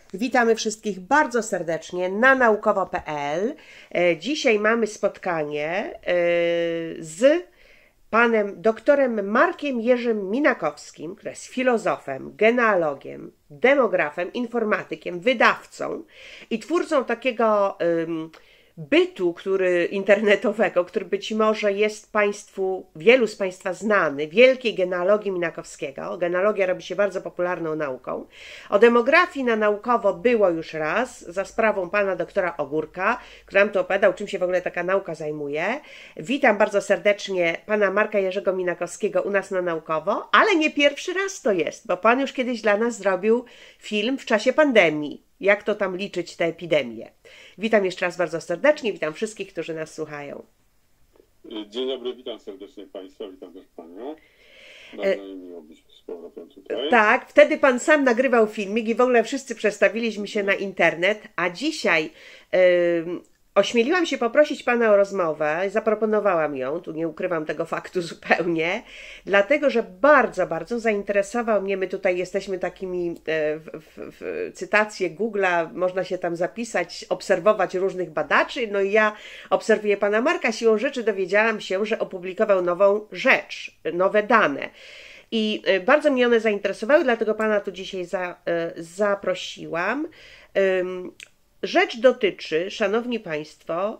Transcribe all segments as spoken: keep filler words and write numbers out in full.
Witamy wszystkich bardzo serdecznie na naukowo kropka pe el. Dzisiaj mamy spotkanie z panem doktorem Markiem Jerzym Minakowskim, który jest filozofem, genealogiem, demografem, informatykiem, wydawcą i twórcą takiego um, bytu który, internetowego, który być może jest Państwu, wielu z Państwa znany, wielkiej genealogii Minakowskiego. Genealogia robi się bardzo popularną nauką. O demografii na naukowo było już raz, za sprawą pana doktora Ogórka, który nam tu opowiadał, czym się w ogóle taka nauka zajmuje. Witam bardzo serdecznie pana Marka Jerzego Minakowskiego u nas na naukowo, ale nie pierwszy raz to jest, bo pan już kiedyś dla nas zrobił film w czasie pandemii. Jak to tam liczyć tę epidemię? Witam jeszcze raz bardzo serdecznie, witam wszystkich, którzy nas słuchają. Dzień dobry, witam serdecznie Państwa, witam też Panią. Bardzo mi miło być z powrotem tutaj. Tak, wtedy Pan sam nagrywał filmik i w ogóle wszyscy przestawiliśmy się na internet, a dzisiaj yy, ośmieliłam się poprosić Pana o rozmowę, zaproponowałam ją, tu nie ukrywam tego faktu zupełnie, dlatego, że bardzo, bardzo zainteresował mnie, my tutaj jesteśmy takimi, w, w, w cytacje Google'a, można się tam zapisać, obserwować różnych badaczy, no i ja obserwuję Pana Marka, siłą rzeczy dowiedziałam się, że opublikował nową rzecz, nowe dane. I bardzo mnie one zainteresowały, dlatego Pana tu dzisiaj za, zaprosiłam. Rzecz dotyczy, szanowni Państwo,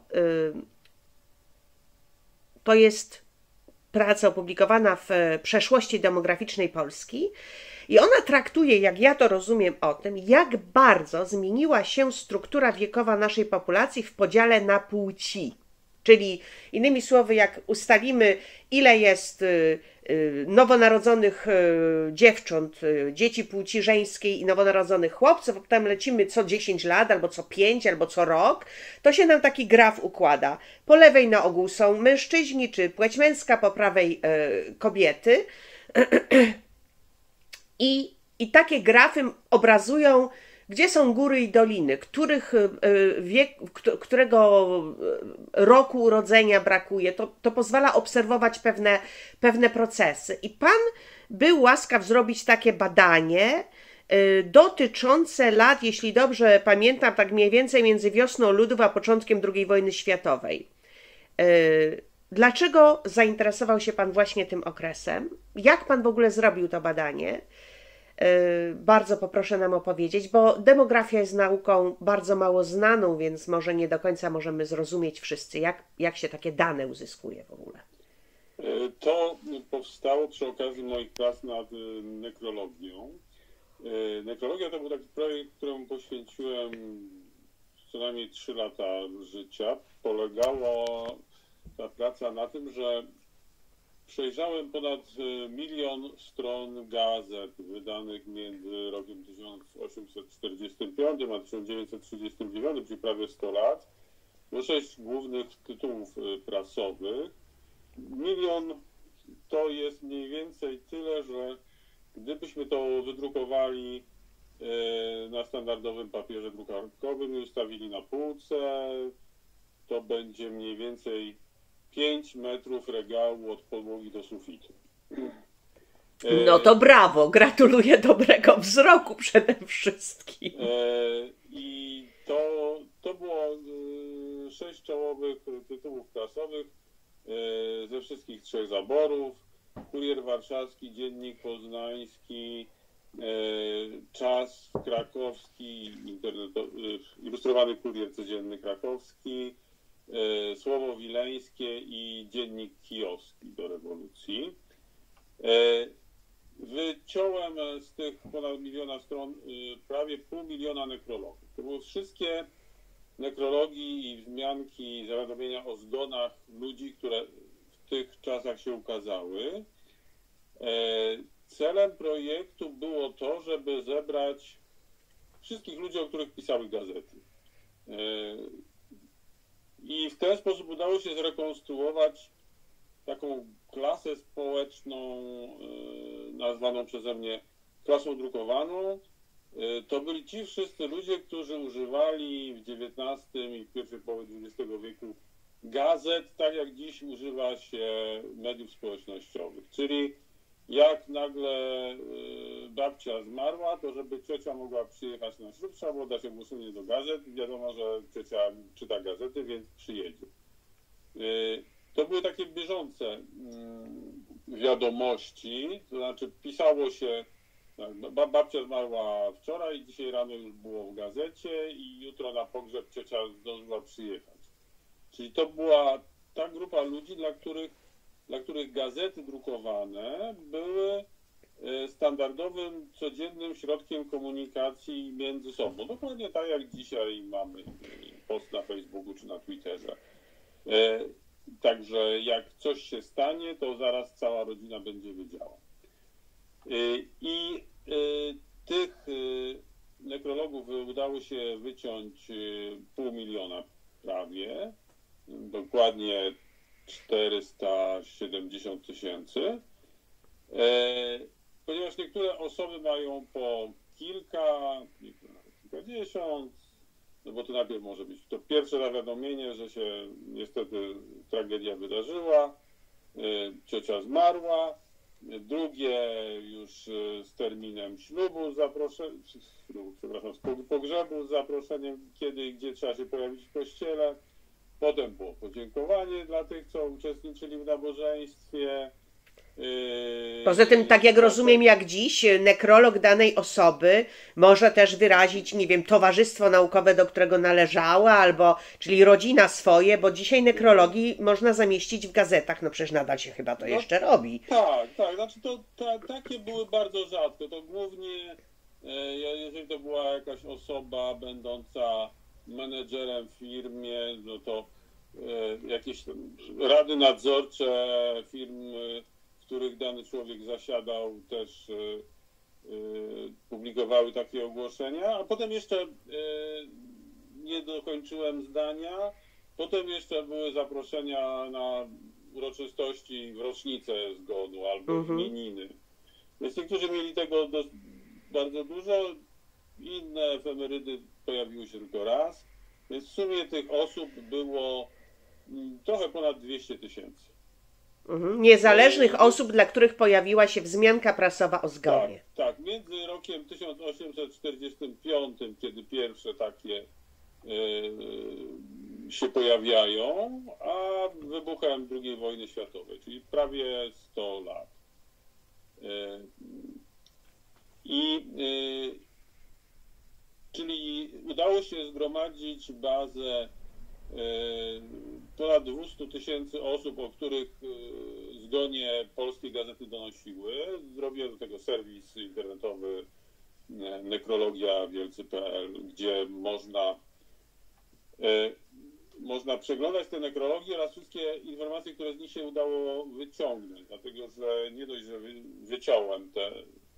to jest praca opublikowana w Przeszłości demograficznej Polski i ona traktuje, jak ja to rozumiem, o tym, jak bardzo zmieniła się struktura wiekowa naszej populacji w podziale na płci. Czyli innymi słowy, jak ustalimy, ile jest nowonarodzonych dziewcząt, dzieci płci żeńskiej i nowonarodzonych chłopców, potem lecimy co dziesięć lat, albo co pięć, albo co rok, to się nam taki graf układa. Po lewej na ogół są mężczyźni, czy płeć męska, po prawej kobiety. I, i takie grafy obrazują, gdzie są góry i doliny, których wiek, którego roku urodzenia brakuje. To, to pozwala obserwować pewne, pewne procesy. I Pan był łaskaw zrobić takie badanie dotyczące lat, jeśli dobrze pamiętam, tak mniej więcej między wiosną ludów a początkiem drugiej wojny światowej. Dlaczego zainteresował się Pan właśnie tym okresem? Jak Pan w ogóle zrobił to badanie? Bardzo poproszę nam opowiedzieć, bo demografia jest nauką bardzo mało znaną, więc może nie do końca możemy zrozumieć wszyscy, jak, jak się takie dane uzyskuje w ogóle. To powstało przy okazji moich prac nad nekrologią. Nekrologia to był taki projekt, któremu poświęciłem co najmniej trzy lata życia. Polegała ta praca na tym, że przejrzałem ponad milion stron gazet wydanych między rokiem tysiąc osiemset czterdziestym piątym a tysiąc dziewięćset trzydziestym dziewiątym, czyli prawie sto lat. Było sześć głównych tytułów prasowych. Milion to jest mniej więcej tyle, że gdybyśmy to wydrukowali na standardowym papierze drukarkowym i ustawili na półce, to będzie mniej więcej pięć metrów regału od podłogi do sufitu. No to brawo, gratuluję dobrego wzroku przede wszystkim. I to, to było sześć czołowych tytułów prasowych ze wszystkich trzech zaborów. Kurier Warszawski, Dziennik Poznański, Czas Krakowski, Ilustrowany Kurier Codzienny Krakowski, Słowo Wileńskie i Dziennik Kijowski do rewolucji. Wyciąłem z tych ponad miliona stron prawie pół miliona nekrologów. To były wszystkie nekrologii i wzmianki, zawiadomienia o zgonach ludzi, które w tych czasach się ukazały. Celem projektu było to, żeby zebrać wszystkich ludzi, o których pisały gazety. I w ten sposób udało się zrekonstruować taką klasę społeczną nazwaną przeze mnie klasą drukowaną. To byli ci wszyscy ludzie, którzy używali w dziewiętnastym i w pierwszej połowie dwudziestego wieku gazet, tak jak dziś używa się mediów społecznościowych. Czyli jak nagle y, babcia zmarła, to żeby ciocia mogła przyjechać na ślub, trzeba było dać ogłoszenie do gazet. Wiadomo, że ciocia czyta gazety, więc przyjedzie. Y, to były takie bieżące y, wiadomości, to znaczy pisało się, tak, babcia zmarła wczoraj, dzisiaj rano już było w gazecie i jutro na pogrzeb ciocia zdążyła przyjechać. Czyli to była ta grupa ludzi, dla których, dla których gazety drukowane były standardowym, codziennym środkiem komunikacji między sobą. Dokładnie tak jak dzisiaj mamy post na Facebooku czy na Twitterze. Także jak coś się stanie, to zaraz cała rodzina będzie wiedziała. I tych nekrologów udało się wyciąć pół miliona prawie, dokładnie czterysta siedemdziesiąt tysięcy, ponieważ niektóre osoby mają po kilka, niektóre nawet kilkadziesiąt, no bo to najpierw może być to pierwsze zawiadomienie, że się niestety tragedia wydarzyła, ciocia zmarła, drugie już z terminem ślubu, zaproszenia, przepraszam, pogrzebu z zaproszeniem, kiedy i gdzie trzeba się pojawić w kościele. Potem było podziękowanie dla tych, co uczestniczyli w nabożeństwie. Poza tym, tak jak rozumiem, jak dziś, nekrolog danej osoby może też wyrazić, nie wiem, towarzystwo naukowe, do którego należała, albo, czyli rodzina swoje, bo dzisiaj nekrologii można zamieścić w gazetach, no przecież nadal się chyba to no, jeszcze robi. Tak, tak, znaczy to, to takie były bardzo rzadko, to głównie, jeżeli to była jakaś osoba będąca menedżerem w firmie, no to jakieś rady nadzorcze firm, w których dany człowiek zasiadał, też publikowały takie ogłoszenia, a potem jeszcze, nie dokończyłem zdania, potem jeszcze były zaproszenia na uroczystości w rocznicę zgonu albo mhm. w imieniny. Więc niektórzy mieli tego do, bardzo dużo, inne efemerydy pojawiły się tylko raz, więc w sumie tych osób było trochę ponad dwieście tysięcy. Mhm. Niezależnych to, osób, dla których pojawiła się wzmianka prasowa o zgonie. Tak, tak. Między rokiem tysiąc osiemset czterdziestym piątym, kiedy pierwsze takie yy, się pojawiają, a wybuchem drugiej wojny światowej, czyli prawie sto lat. Yy, I yy, czyli udało się zgromadzić bazę ponad dwieście tysięcy osób, o których zgonie polskie gazety donosiły. Zrobiłem do tego serwis internetowy nekrologia wielcy kropka p l, gdzie można, można przeglądać te nekrologie oraz wszystkie informacje, które z nich się udało wyciągnąć, dlatego że nie dość, że wyciąłem te,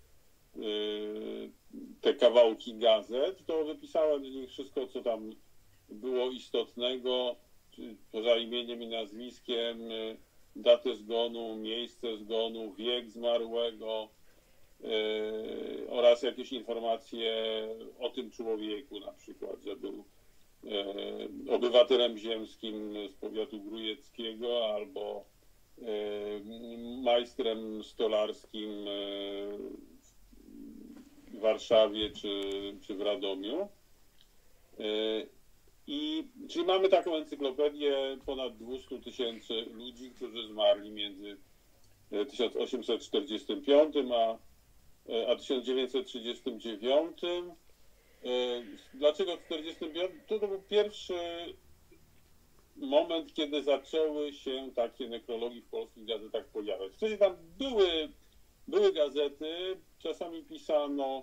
te kawałki gazet, to wypisałem z nich wszystko, co tam było istotnego, poza imieniem i nazwiskiem, datę zgonu, miejsce zgonu, wiek zmarłego yy, oraz jakieś informacje o tym człowieku, na przykład, że był yy, obywatelem ziemskim z powiatu grujeckiego albo yy, majstrem stolarskim yy, w Warszawie czy, czy w Radomiu. Yy, I, czyli mamy taką encyklopedię ponad dwieście tysięcy ludzi, którzy zmarli między tysiąc osiemset czterdziestym piątym a, a tysiąc dziewięćset trzydziestym dziewiątym. Dlaczego czterdziestym piątym? To, to był pierwszy moment, kiedy zaczęły się takie nekrologi w polskich gazetach pojawiać. Wtedy tam były, były gazety, czasami pisano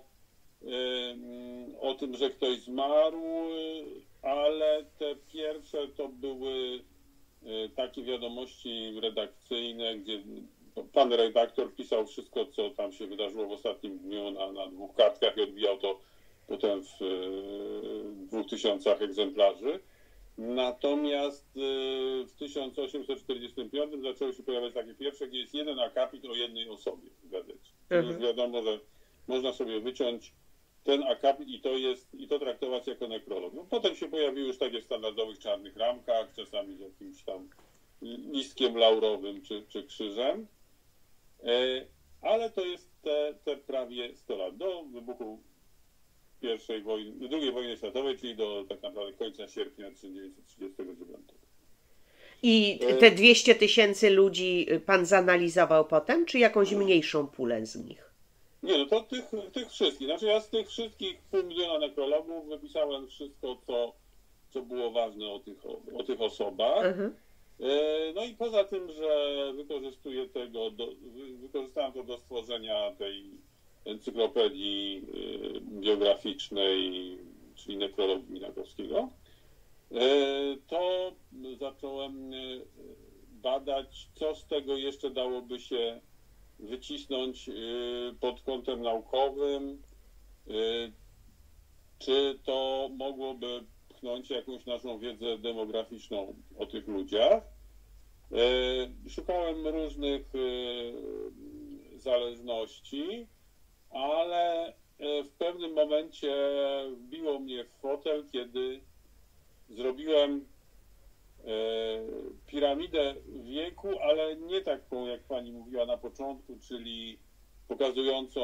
o tym, że ktoś zmarł, ale te pierwsze to były takie wiadomości redakcyjne, gdzie pan redaktor pisał wszystko, co tam się wydarzyło w ostatnim dniu na, na dwóch kartkach i odbijał to potem w dwóch tysiącach egzemplarzy. Natomiast w tysiąc osiemset czterdziestym piątym zaczęły się pojawiać takie pierwsze, gdzie jest jeden akapit o jednej osobie w gazecie. Mhm. Już wiadomo, że można sobie wyciąć ten akapit i to jest, i to traktować jako nekrolog. No, potem się pojawiły już takie w standardowych czarnych ramkach, czasami z jakimś tam listkiem laurowym czy, czy krzyżem. ale to jest te, te prawie sto lat, do wybuchu pierwszej wojny, drugiej wojny światowej, czyli do tak naprawdę końca sierpnia tysiąc dziewięćset trzydziestego dziewiątego. I te dwieście tysięcy ludzi pan zanalizował potem, czy jakąś mniejszą pulę z nich? Nie, no to tych, tych wszystkich. Znaczy ja z tych wszystkich pół miliona nekrologów wypisałem wszystko, co, co było ważne o tych, o, o tych osobach. Mhm. No i poza tym, że wykorzystuję tego, do, wykorzystałem to do stworzenia tej encyklopedii biograficznej, czyli nekrologii Minakowskiego, to zacząłem badać, co z tego jeszcze dałoby się wycisnąć pod kątem naukowym, czy to mogłoby pchnąć jakąś naszą wiedzę demograficzną o tych ludziach. Szukałem różnych zależności, ale w pewnym momencie wbiło mnie w fotel, kiedy zrobiłem piramidę wieku, ale nie taką, jak pani mówiła na początku, czyli pokazującą,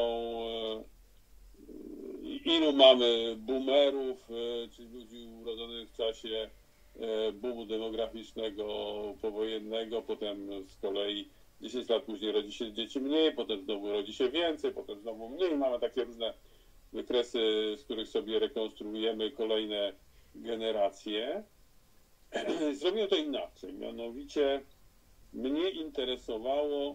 ilu mamy boomerów, czyli ludzi urodzonych w czasie boomu demograficznego powojennego, potem z kolei dziesięć lat później rodzi się dzieci mniej, potem znowu rodzi się więcej, potem znowu mniej. Mamy takie różne wykresy, z których sobie rekonstruujemy kolejne generacje. Zrobiłem to inaczej, mianowicie mnie interesowało,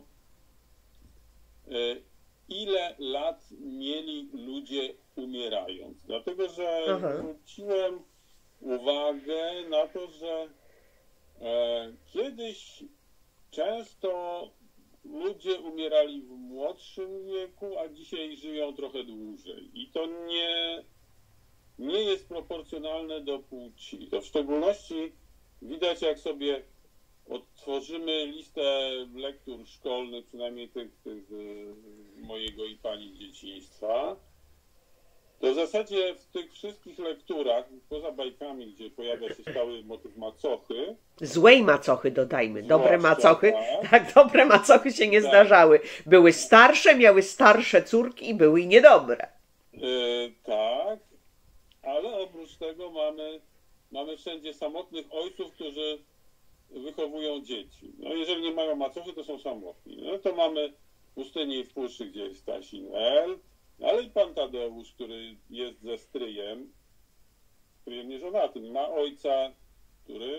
ile lat mieli ludzie umierając, dlatego że Aha. zwróciłem uwagę na to, że e, kiedyś często ludzie umierali w młodszym wieku, a dzisiaj żyją trochę dłużej i to nie, nie jest proporcjonalne do płci. To w szczególności widać, jak sobie odtworzymy listę lektur szkolnych, przynajmniej tych, tych mojego i pani dzieciństwa, to w zasadzie w tych wszystkich lekturach, poza bajkami, gdzie pojawia się stały motyw macochy... Złej macochy dodajmy, dobre zwłaszcza, macochy, tak, tak, dobre macochy się nie tak. zdarzały. Były starsze, miały starsze córki i były i niedobre. Yy, tak, ale oprócz tego mamy, mamy wszędzie samotnych ojców, którzy wychowują dzieci. No jeżeli nie mają macochy, to są samotni. No to mamy Pustyni w Puszczy, gdzie jest Stasin El, ale i pan Tadeusz, który jest ze stryjem, stryjem nieżonatym, ma ojca, który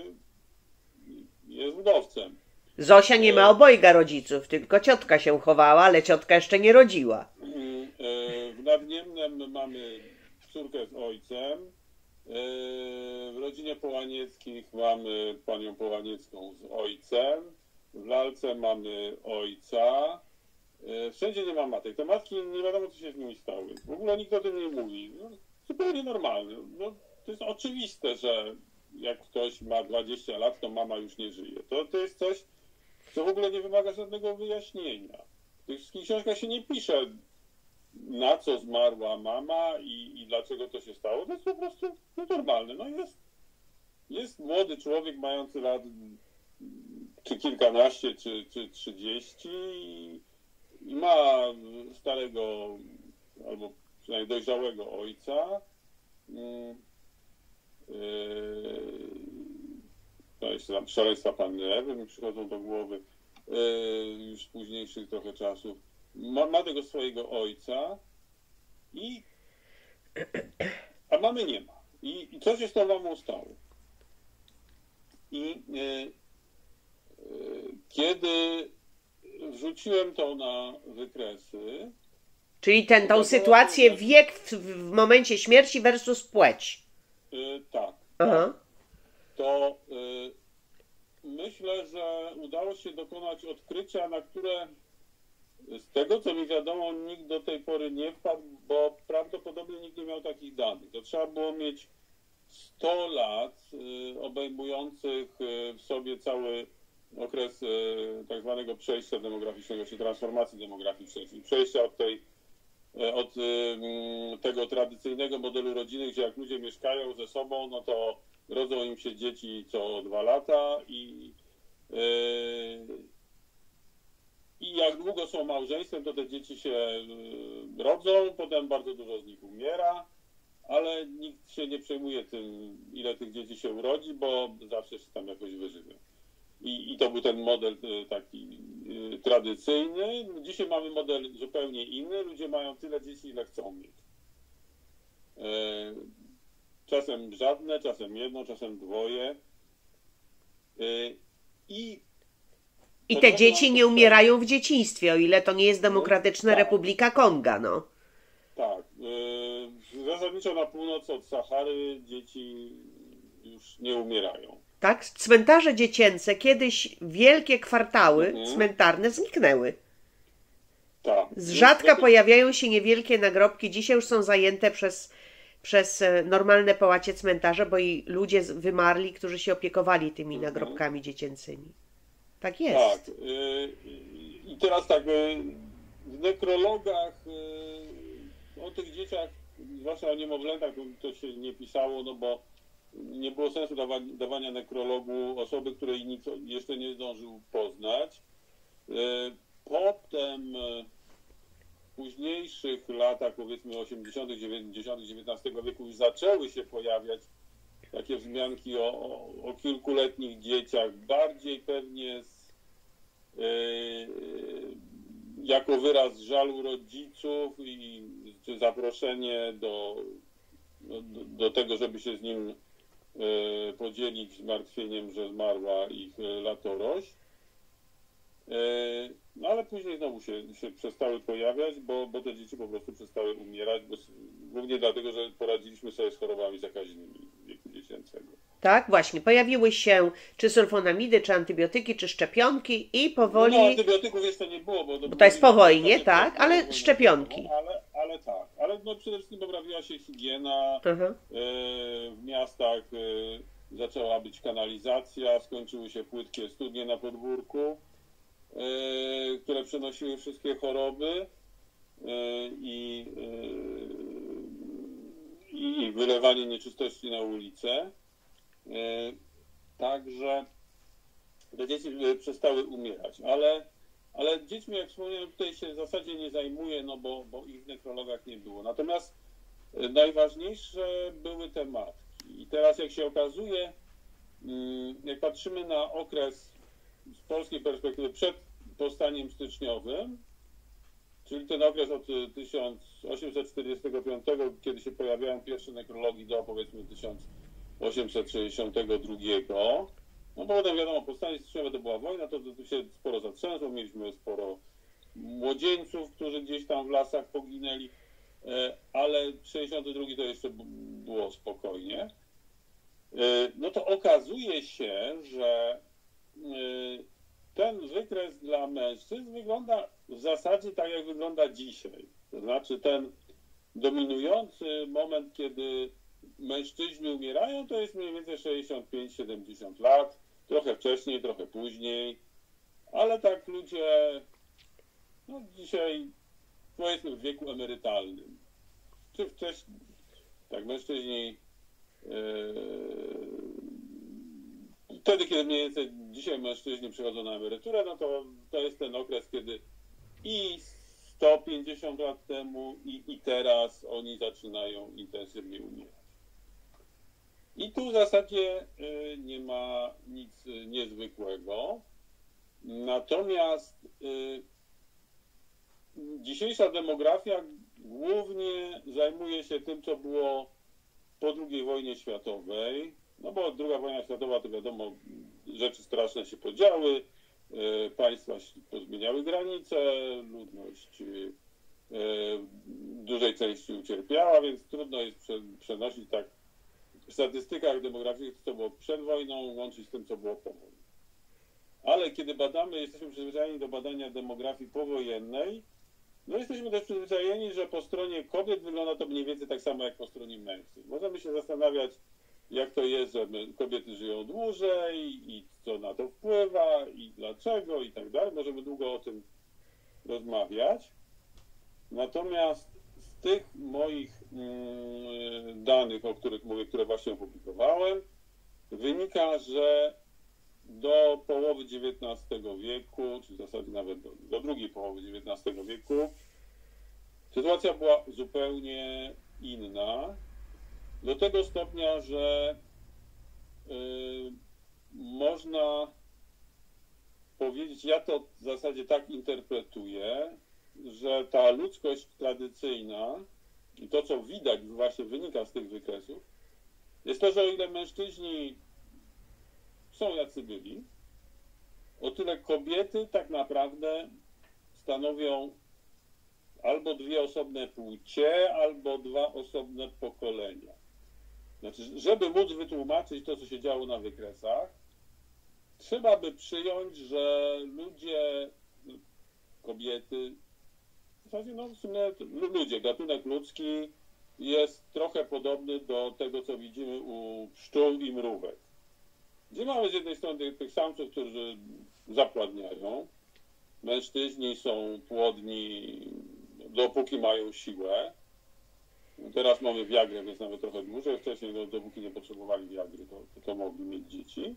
jest wdowcem. Zosia nie ma obojga rodziców, tylko ciotka się chowała, ale ciotka jeszcze nie rodziła. W Nadniemnem mamy córkę z ojcem. W rodzinie Połanieckich mamy panią Połaniecką z ojcem. W Lalce mamy ojca. Wszędzie nie ma matek. Te matki nie wiadomo, co się z nimi stały. W ogóle nikt o tym nie mówi. No, zupełnie normalne. No, to jest oczywiste, że jak ktoś ma dwadzieścia lat, to mama już nie żyje. To, to jest coś, co w ogóle nie wymaga żadnego wyjaśnienia. W tych wszystkich książkach się nie pisze, na co zmarła mama i, i dlaczego to się stało. To jest po prostu no, normalne. No jest, jest młody człowiek mający lat czy kilkanaście, czy, czy trzydzieści i, i ma starego albo przynajmniej dojrzałego ojca. No jeszcze tam szaleństwa panny Ewy mi przychodzą do głowy już z późniejszych trochę czasów. Ma, ma tego swojego ojca i a mamy nie ma. I, i co się z tą mamą stało? I e, e, kiedy wrzuciłem to na wykresy... Czyli ten, tą sytuację, że... wiek w, w momencie śmierci versus płeć. E, tak. Aha. Tak. To e, myślę, że udało się dokonać odkrycia, na które z tego, co mi wiadomo, nikt do tej pory nie wpadł, bo prawdopodobnie nikt nie miał takich danych. To trzeba było mieć sto lat y, obejmujących y, w sobie cały okres y, tak zwanego przejścia demograficznego, czy transformacji demograficznej, czyli przejścia od, tej, y, od y, tego tradycyjnego modelu rodziny, gdzie jak ludzie mieszkają ze sobą, no to rodzą im się dzieci co dwa lata i y, i jak długo są małżeństwem, to te dzieci się rodzą, potem bardzo dużo z nich umiera, ale nikt się nie przejmuje tym, ile tych dzieci się urodzi, bo zawsze się tam jakoś wyżywią. I, I to był ten model taki tradycyjny. Dzisiaj mamy model zupełnie inny. Ludzie mają tyle dzieci, ile chcą mieć. Czasem żadne, czasem jedno, czasem dwoje. I, I te dzieci nie umierają w dzieciństwie, o ile to nie jest Demokratyczna tak. Republika Konga, no. Tak. Zasadniczo na północ od Sahary dzieci już nie umierają. Tak? Cmentarze dziecięce, kiedyś wielkie kwartały mhm. cmentarne zniknęły. Tak. Z rzadka no, pojawiają się niewielkie nagrobki. Dzisiaj już są zajęte przez, przez normalne połacie cmentarze, bo i ludzie wymarli, którzy się opiekowali tymi mhm. nagrobkami dziecięcymi. Tak jest. Tak. I teraz tak, w nekrologach o tych dzieciach, zwłaszcza o niemowlętach, to się nie pisało, no bo nie było sensu dawa dawania nekrologu osoby, której nikt jeszcze nie zdążył poznać. Potem w późniejszych latach, powiedzmy osiemdziesiątych, dziewięćdziesiątych dziewiętnastego wieku już zaczęły się pojawiać takie wzmianki o, o, o kilkuletnich dzieciach, bardziej pewnie z, yy, jako wyraz żalu rodziców i czy zaproszenie do, do, do tego, żeby się z nim yy, podzielić zmartwieniem, że zmarła ich latoroś. Yy, no ale później znowu się, się przestały pojawiać, bo, bo te dzieci po prostu przestały umierać, bo, głównie dlatego, że poradziliśmy sobie z chorobami zakaźnymi wieku dziecięcego. Tak, właśnie. Pojawiły się czy sulfonamidy, czy antybiotyki, czy szczepionki i powoli... No, no antybiotyków jeszcze nie było, bo... bo to jest po wojnie, tak, ale szczepionki. Ale, ale tak, ale no przede wszystkim poprawiła się higiena, uh-huh. w miastach zaczęła być kanalizacja, skończyły się płytkie studnie na podwórku, które przenosiły wszystkie choroby i, i wylewanie nieczystości na ulicę. Także te dzieci przestały umierać, ale, ale dziećmi, jak wspomniałem, tutaj się w zasadzie nie zajmuję, no bo, bo ich w nekrologach nie było. Natomiast najważniejsze były te matki. I teraz jak się okazuje, jak patrzymy na okres z polskiej perspektywy przed powstaniem styczniowym, czyli ten okres od tysiąc osiemset czterdziestego piątego, kiedy się pojawiają pierwsze nekrologi, do powiedzmy tysiąc osiemset sześćdziesiątego drugiego, no bo potem wiadomo, powstanie styczniowe to była wojna, to, to się sporo zatrzęsło, mieliśmy sporo młodzieńców, którzy gdzieś tam w lasach poginęli, ale sześćdziesiąty drugi to jeszcze było spokojnie. No to okazuje się, że ten wykres dla mężczyzn wygląda w zasadzie tak, jak wygląda dzisiaj. To znaczy ten dominujący moment, kiedy mężczyźni umierają, to jest mniej więcej sześćdziesiąt pięć siedemdziesiąt lat, trochę wcześniej, trochę później, ale tak ludzie no dzisiaj powiedzmy w wieku emerytalnym, czy wcześniej, tak mężczyźni yy, wtedy, kiedy mniej więcej dzisiaj mężczyźni przychodzą na emeryturę, no to to jest ten okres, kiedy i sto pięćdziesiąt lat temu i, i teraz oni zaczynają intensywnie umierać. I tu w zasadzie y, nie ma nic niezwykłego. Natomiast y, dzisiejsza demografia głównie zajmuje się tym, co było po drugiej wojnie światowej. No bo druga wojna światowa, to wiadomo, rzeczy straszne się podziały, y, państwa pozmieniały granice, ludność y, w dużej części ucierpiała, więc trudno jest prze, przenosić tak w statystykach demograficznych, co było przed wojną, łączyć z tym, co było po wojnie. Ale kiedy badamy, jesteśmy przyzwyczajeni do badania demografii powojennej, no jesteśmy też przyzwyczajeni, że po stronie kobiet wygląda to mniej więcej tak samo jak po stronie mężczyzn. Możemy się zastanawiać, jak to jest, że kobiety żyją dłużej i co na to wpływa i dlaczego i tak dalej. Możemy długo o tym rozmawiać. Natomiast z tych moich mm, danych, o których mówię, które właśnie opublikowałem, wynika, że do połowy dziewiętnastego wieku, czy w zasadzie nawet do, do drugiej połowy dziewiętnastego wieku, sytuacja była zupełnie inna. Do tego stopnia, że yy, można powiedzieć, ja to w zasadzie tak interpretuję, że ta ludzkość tradycyjna i to, co widać, właśnie wynika z tych wykresów, jest to, że o ile mężczyźni są jacy byli, o tyle kobiety tak naprawdę stanowią albo dwie osobne płcie, albo dwa osobne pokolenia. Znaczy, żeby móc wytłumaczyć to, co się działo na wykresach, trzeba by przyjąć, że ludzie, kobiety, w zasadzie no w sumie ludzie, gatunek ludzki jest trochę podobny do tego, co widzimy u pszczół i mrówek. Gdzie mamy z jednej strony tych, tych samców, którzy zapładniają. Mężczyźni są płodni, dopóki mają siłę. Teraz mamy Viagrę, więc nawet trochę dłużej. Wcześniej, no, dopóki nie potrzebowali Viagry, to, to, to mogli mieć dzieci.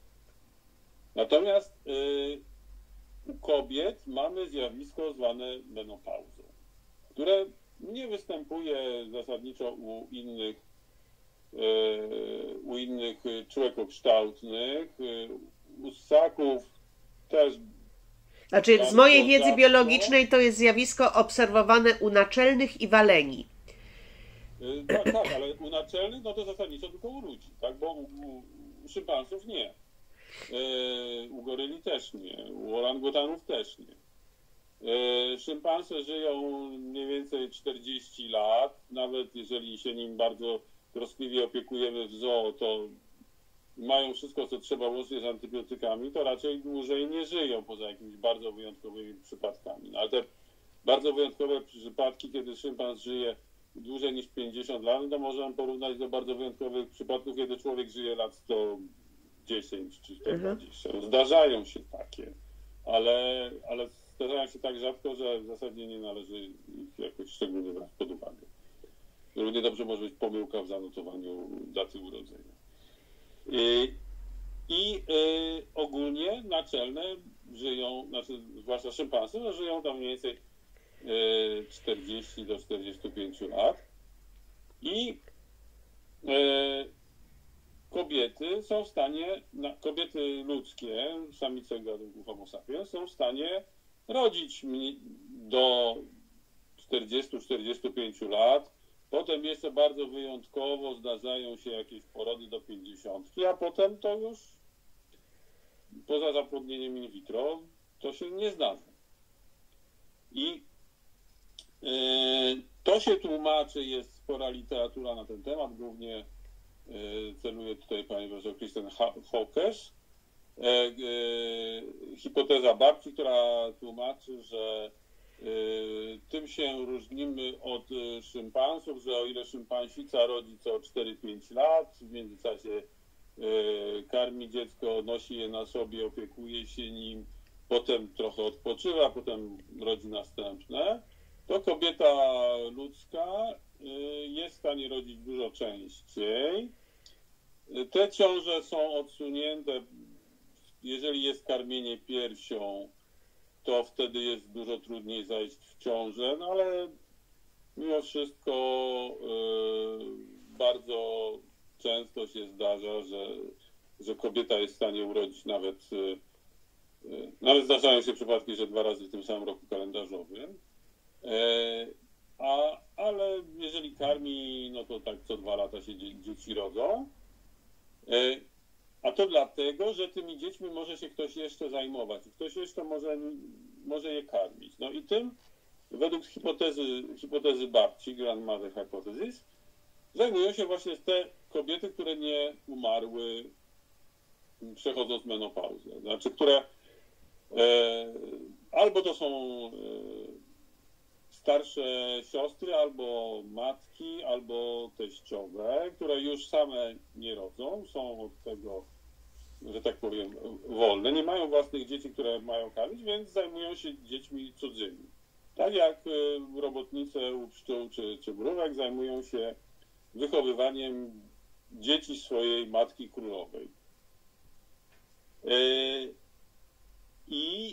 Natomiast yy, u kobiet mamy zjawisko zwane menopauzą, które nie występuje zasadniczo u innych, yy, u innych człekokształtnych. Yy, u ssaków też. Znaczy, z mojej wiedzy biologicznej to jest zjawisko obserwowane u naczelnych i waleni. Yy, tak, tak, ale u naczelnych no to zasadniczo tylko u ludzi, tak? Bo u, u, u szympansów nie. Yy, u goryli też nie, u orangutanów też nie. Yy, szympanse żyją mniej więcej czterdzieści lat, nawet jeżeli się nim bardzo troskliwie opiekujemy w zoo, to mają wszystko, co trzeba łącznie z antybiotykami, to raczej dłużej nie żyją, poza jakimiś bardzo wyjątkowymi przypadkami. No, ale te bardzo wyjątkowe przypadki, kiedy szympans żyje dłużej niż pięćdziesiąt lat, to możemy porównać do bardzo wyjątkowych przypadków, kiedy człowiek żyje lat sto dziesięć czy sto dwadzieścia. Mhm. Zdarzają się takie, ale, ale zdarzają się tak rzadko, że w zasadzie nie należy ich jakoś szczególnie brać pod uwagę. Równie dobrze może być pomyłka w zanotowaniu daty urodzenia. I, i y, ogólnie naczelne żyją, znaczy zwłaszcza szympansy, no żyją tam mniej więcej y, czterdzieści do czterdziestu pięciu lat. I y, kobiety są w stanie, kobiety ludzkie, samice gatunku Homo sapiens, są w stanie rodzić do czterdziestu do czterdziestu pięciu lat. Potem jeszcze bardzo wyjątkowo zdarzają się jakieś porody do pięćdziesiątki, a potem to już poza zapłodnieniem in vitro to się nie zdarza. I yy, to się tłumaczy, jest spora literatura na ten temat, głównie celuje tutaj pani profesor Kristen Hawkes. Hipoteza babci, która tłumaczy, że tym się różnimy od szympansów, że o ile szympansica rodzi co cztery pięć lat, w międzyczasie karmi dziecko, nosi je na sobie, opiekuje się nim, potem trochę odpoczywa, potem rodzi następne, to kobieta ludzka jest w stanie rodzić dużo częściej. Te ciąże są odsunięte, jeżeli jest karmienie piersią, to wtedy jest dużo trudniej zajść w ciążę, no ale mimo wszystko yy, bardzo często się zdarza, że, że kobieta jest w stanie urodzić nawet, yy, nawet zdarzają się przypadki, że dwa razy w tym samym roku kalendarzowym. Yy, A, ale jeżeli karmi, no to tak co dwa lata się dzie- dzieci rodzą. E, a to dlatego, że tymi dziećmi może się ktoś jeszcze zajmować. Ktoś jeszcze może, może je karmić. No i tym, według hipotezy, hipotezy babci, grandmother hypothesis, zajmują się właśnie te kobiety, które nie umarły przechodząc menopauzę. Znaczy, które e, albo to są e, starsze siostry, albo matki, albo teściowe, które już same nie rodzą, są od tego, że tak powiem, wolne, nie mają własnych dzieci, które mają karmić, więc zajmują się dziećmi cudzymi. Tak jak robotnice u pszczół czy, czy mrówek zajmują się wychowywaniem dzieci swojej matki królowej. I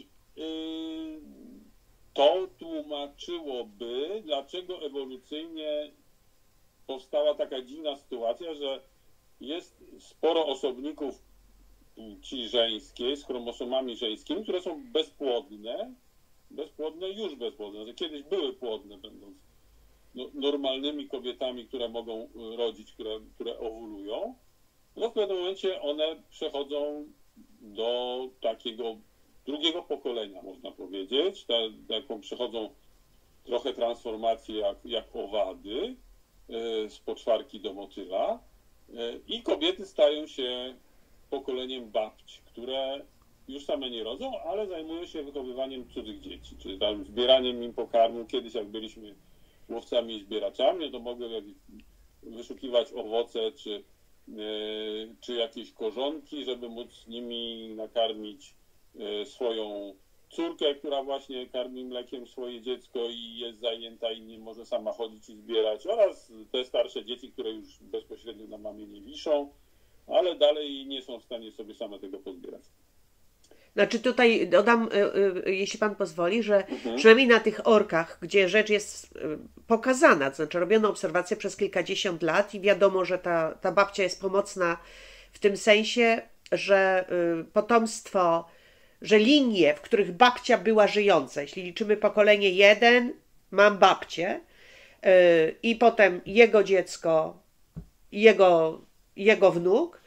to tłumaczyłoby, dlaczego ewolucyjnie powstała taka dziwna sytuacja, że jest sporo osobników płci żeńskiej z chromosomami żeńskimi, które są bezpłodne, bezpłodne już bezpłodne, że kiedyś były płodne, będąc no, normalnymi kobietami, które mogą rodzić, które, które owulują. No w pewnym momencie one przechodzą do takiego drugiego pokolenia, można powiedzieć, ta, taką przechodzą trochę transformację jak, jak owady z poczwarki do motyla i kobiety stają się pokoleniem babci, które już same nie rodzą, ale zajmują się wychowywaniem cudzych dzieci, czyli tam zbieraniem im pokarmu. Kiedyś jak byliśmy łowcami i zbieraczami, to mogły jakieś wyszukiwać owoce czy, czy jakieś korzonki, żeby móc nimi nakarmić swoją córkę, która właśnie karmi mlekiem swoje dziecko i jest zajęta i nie może sama chodzić i zbierać, oraz te starsze dzieci, które już bezpośrednio na mamie nie wiszą, ale dalej nie są w stanie sobie same tego pozbierać. Znaczy tutaj dodam, jeśli pan pozwoli, że Mhm. przynajmniej na tych orkach, gdzie rzecz jest pokazana, to znaczy robiono obserwacje przez kilkadziesiąt lat i wiadomo, że ta, ta babcia jest pomocna w tym sensie, że potomstwo, że linie, w których babcia była żyjąca, jeśli liczymy pokolenie jeden, mam babcię i potem jego dziecko, jego, jego wnuk,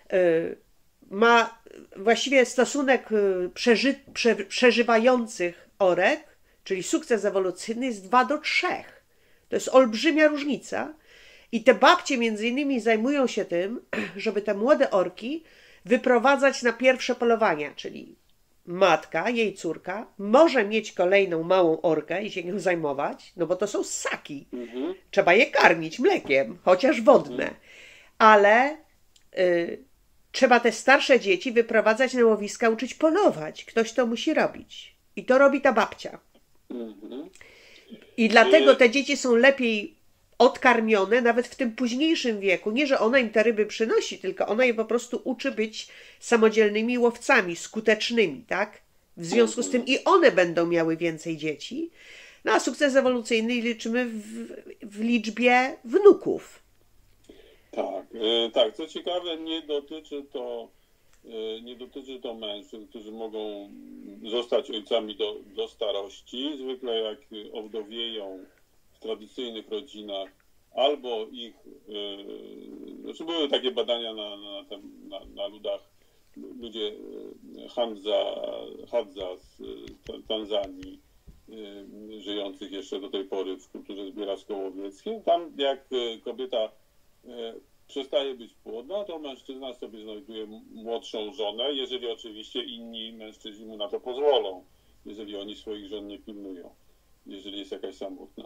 ma właściwie stosunek przeży, prze, przeżywających orek, czyli sukces ewolucyjny jest dwa do trzech. To jest olbrzymia różnica. I te babcie między innymi zajmują się tym, żeby te młode orki wyprowadzać na pierwsze polowania, czyli matka, jej córka, może mieć kolejną małą orkę i się nią zajmować, no bo to są ssaki. Mhm. Trzeba je karmić mlekiem, chociaż wodne. Mhm. Ale y, trzeba te starsze dzieci wyprowadzać na łowiska, uczyć polować. Ktoś to musi robić. I to robi ta babcia. Mhm. I dlatego te dzieci są lepiej odkarmione, nawet w tym późniejszym wieku. Nie, że ona im te ryby przynosi, tylko ona je po prostu uczy być samodzielnymi łowcami, skutecznymi, tak? W związku z tym i one będą miały więcej dzieci. No a sukces ewolucyjny liczymy w, w liczbie wnuków. Tak, e, tak. Co ciekawe, nie dotyczy to, e, nie dotyczy to mężczyzn, którzy mogą zostać ojcami do, do starości. Zwykle jak owdowieją w tradycyjnych rodzinach, albo ich, e, znaczy były takie badania na, na, na, na ludach, ludzie Hadza, Hadza z Tanzanii, e, żyjących jeszcze do tej pory w kulturze zbieracko-łowieckiej. Tam jak kobieta przestaje być płodna, to mężczyzna sobie znajduje młodszą żonę, jeżeli oczywiście inni mężczyźni mu na to pozwolą, jeżeli oni swoich żon nie pilnują, jeżeli jest jakaś samotna.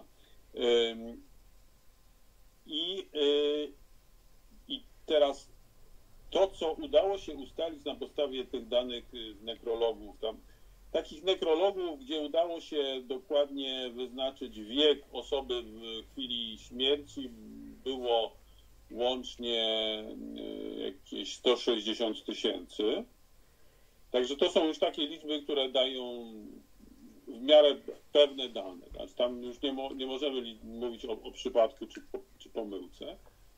I, i teraz to, co udało się ustalić na podstawie tych danych nekrologów, tam, takich nekrologów, gdzie udało się dokładnie wyznaczyć wiek osoby w chwili śmierci, było łącznie jakieś sto sześćdziesiąt tysięcy. Także to są już takie liczby, które dają w miarę pewne dane. Znaczy tam już nie, mo, nie możemy mówić o, o przypadku czy, czy pomyłce.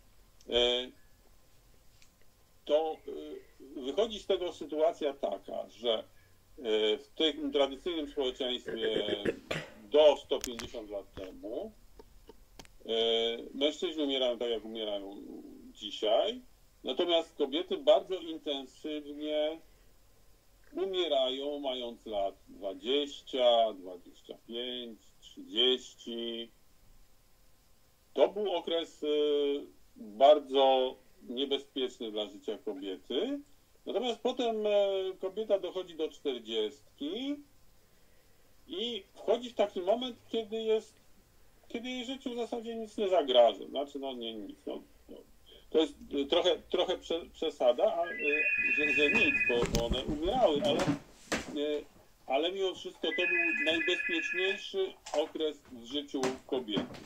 To wychodzi z tego sytuacja taka, że w tym tradycyjnym społeczeństwie do stu pięćdziesięciu lat temu mężczyźni umierają tak, jak umierają dzisiaj, natomiast kobiety bardzo intensywnie umierają, mając lat dwadzieścia, dwadzieścia pięć, trzydzieści. To był okres bardzo niebezpieczny dla życia kobiety, natomiast potem kobieta dochodzi do czterdziestki i wchodzi w taki moment, kiedy jest kiedy jej życiu w zasadzie nic nie zagraża. Znaczy, no nie nic. No, no. To jest trochę, trochę prze, przesada, a, że, że nic, bo, bo one umierały, ale, ale mimo wszystko to był najbezpieczniejszy okres w życiu kobiety.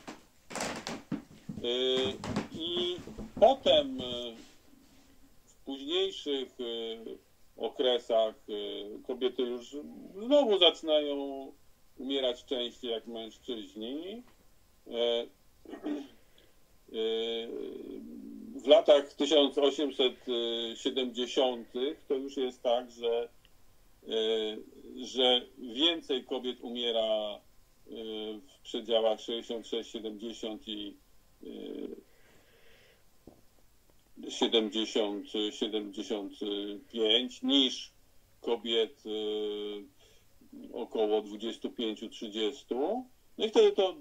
I potem w późniejszych okresach kobiety już znowu zaczynają umierać częściej jak mężczyźni. W latach tysiąc osiemset siedemdziesiątych to już jest tak, że, że więcej kobiet umiera w przedziałach sześćdziesiąt sześć siedemdziesiąt i siedemdziesiąt siedemdziesiąt pięć niż kobiet około dwadzieścia pięć trzydzieści. No i wtedy to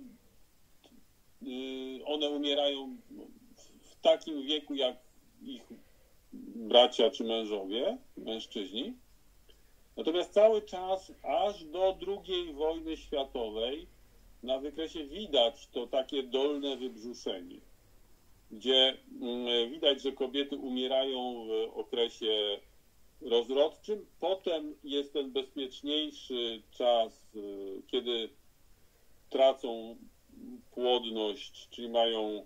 one umierają w takim wieku jak ich bracia czy mężowie, mężczyźni. Natomiast cały czas, aż do drugiej wojny światowej, na wykresie widać to takie dolne wybrzuszenie, gdzie widać, że kobiety umierają w okresie rozrodczym. Potem jest ten bezpieczniejszy czas, kiedy tracą płodność, czyli mają,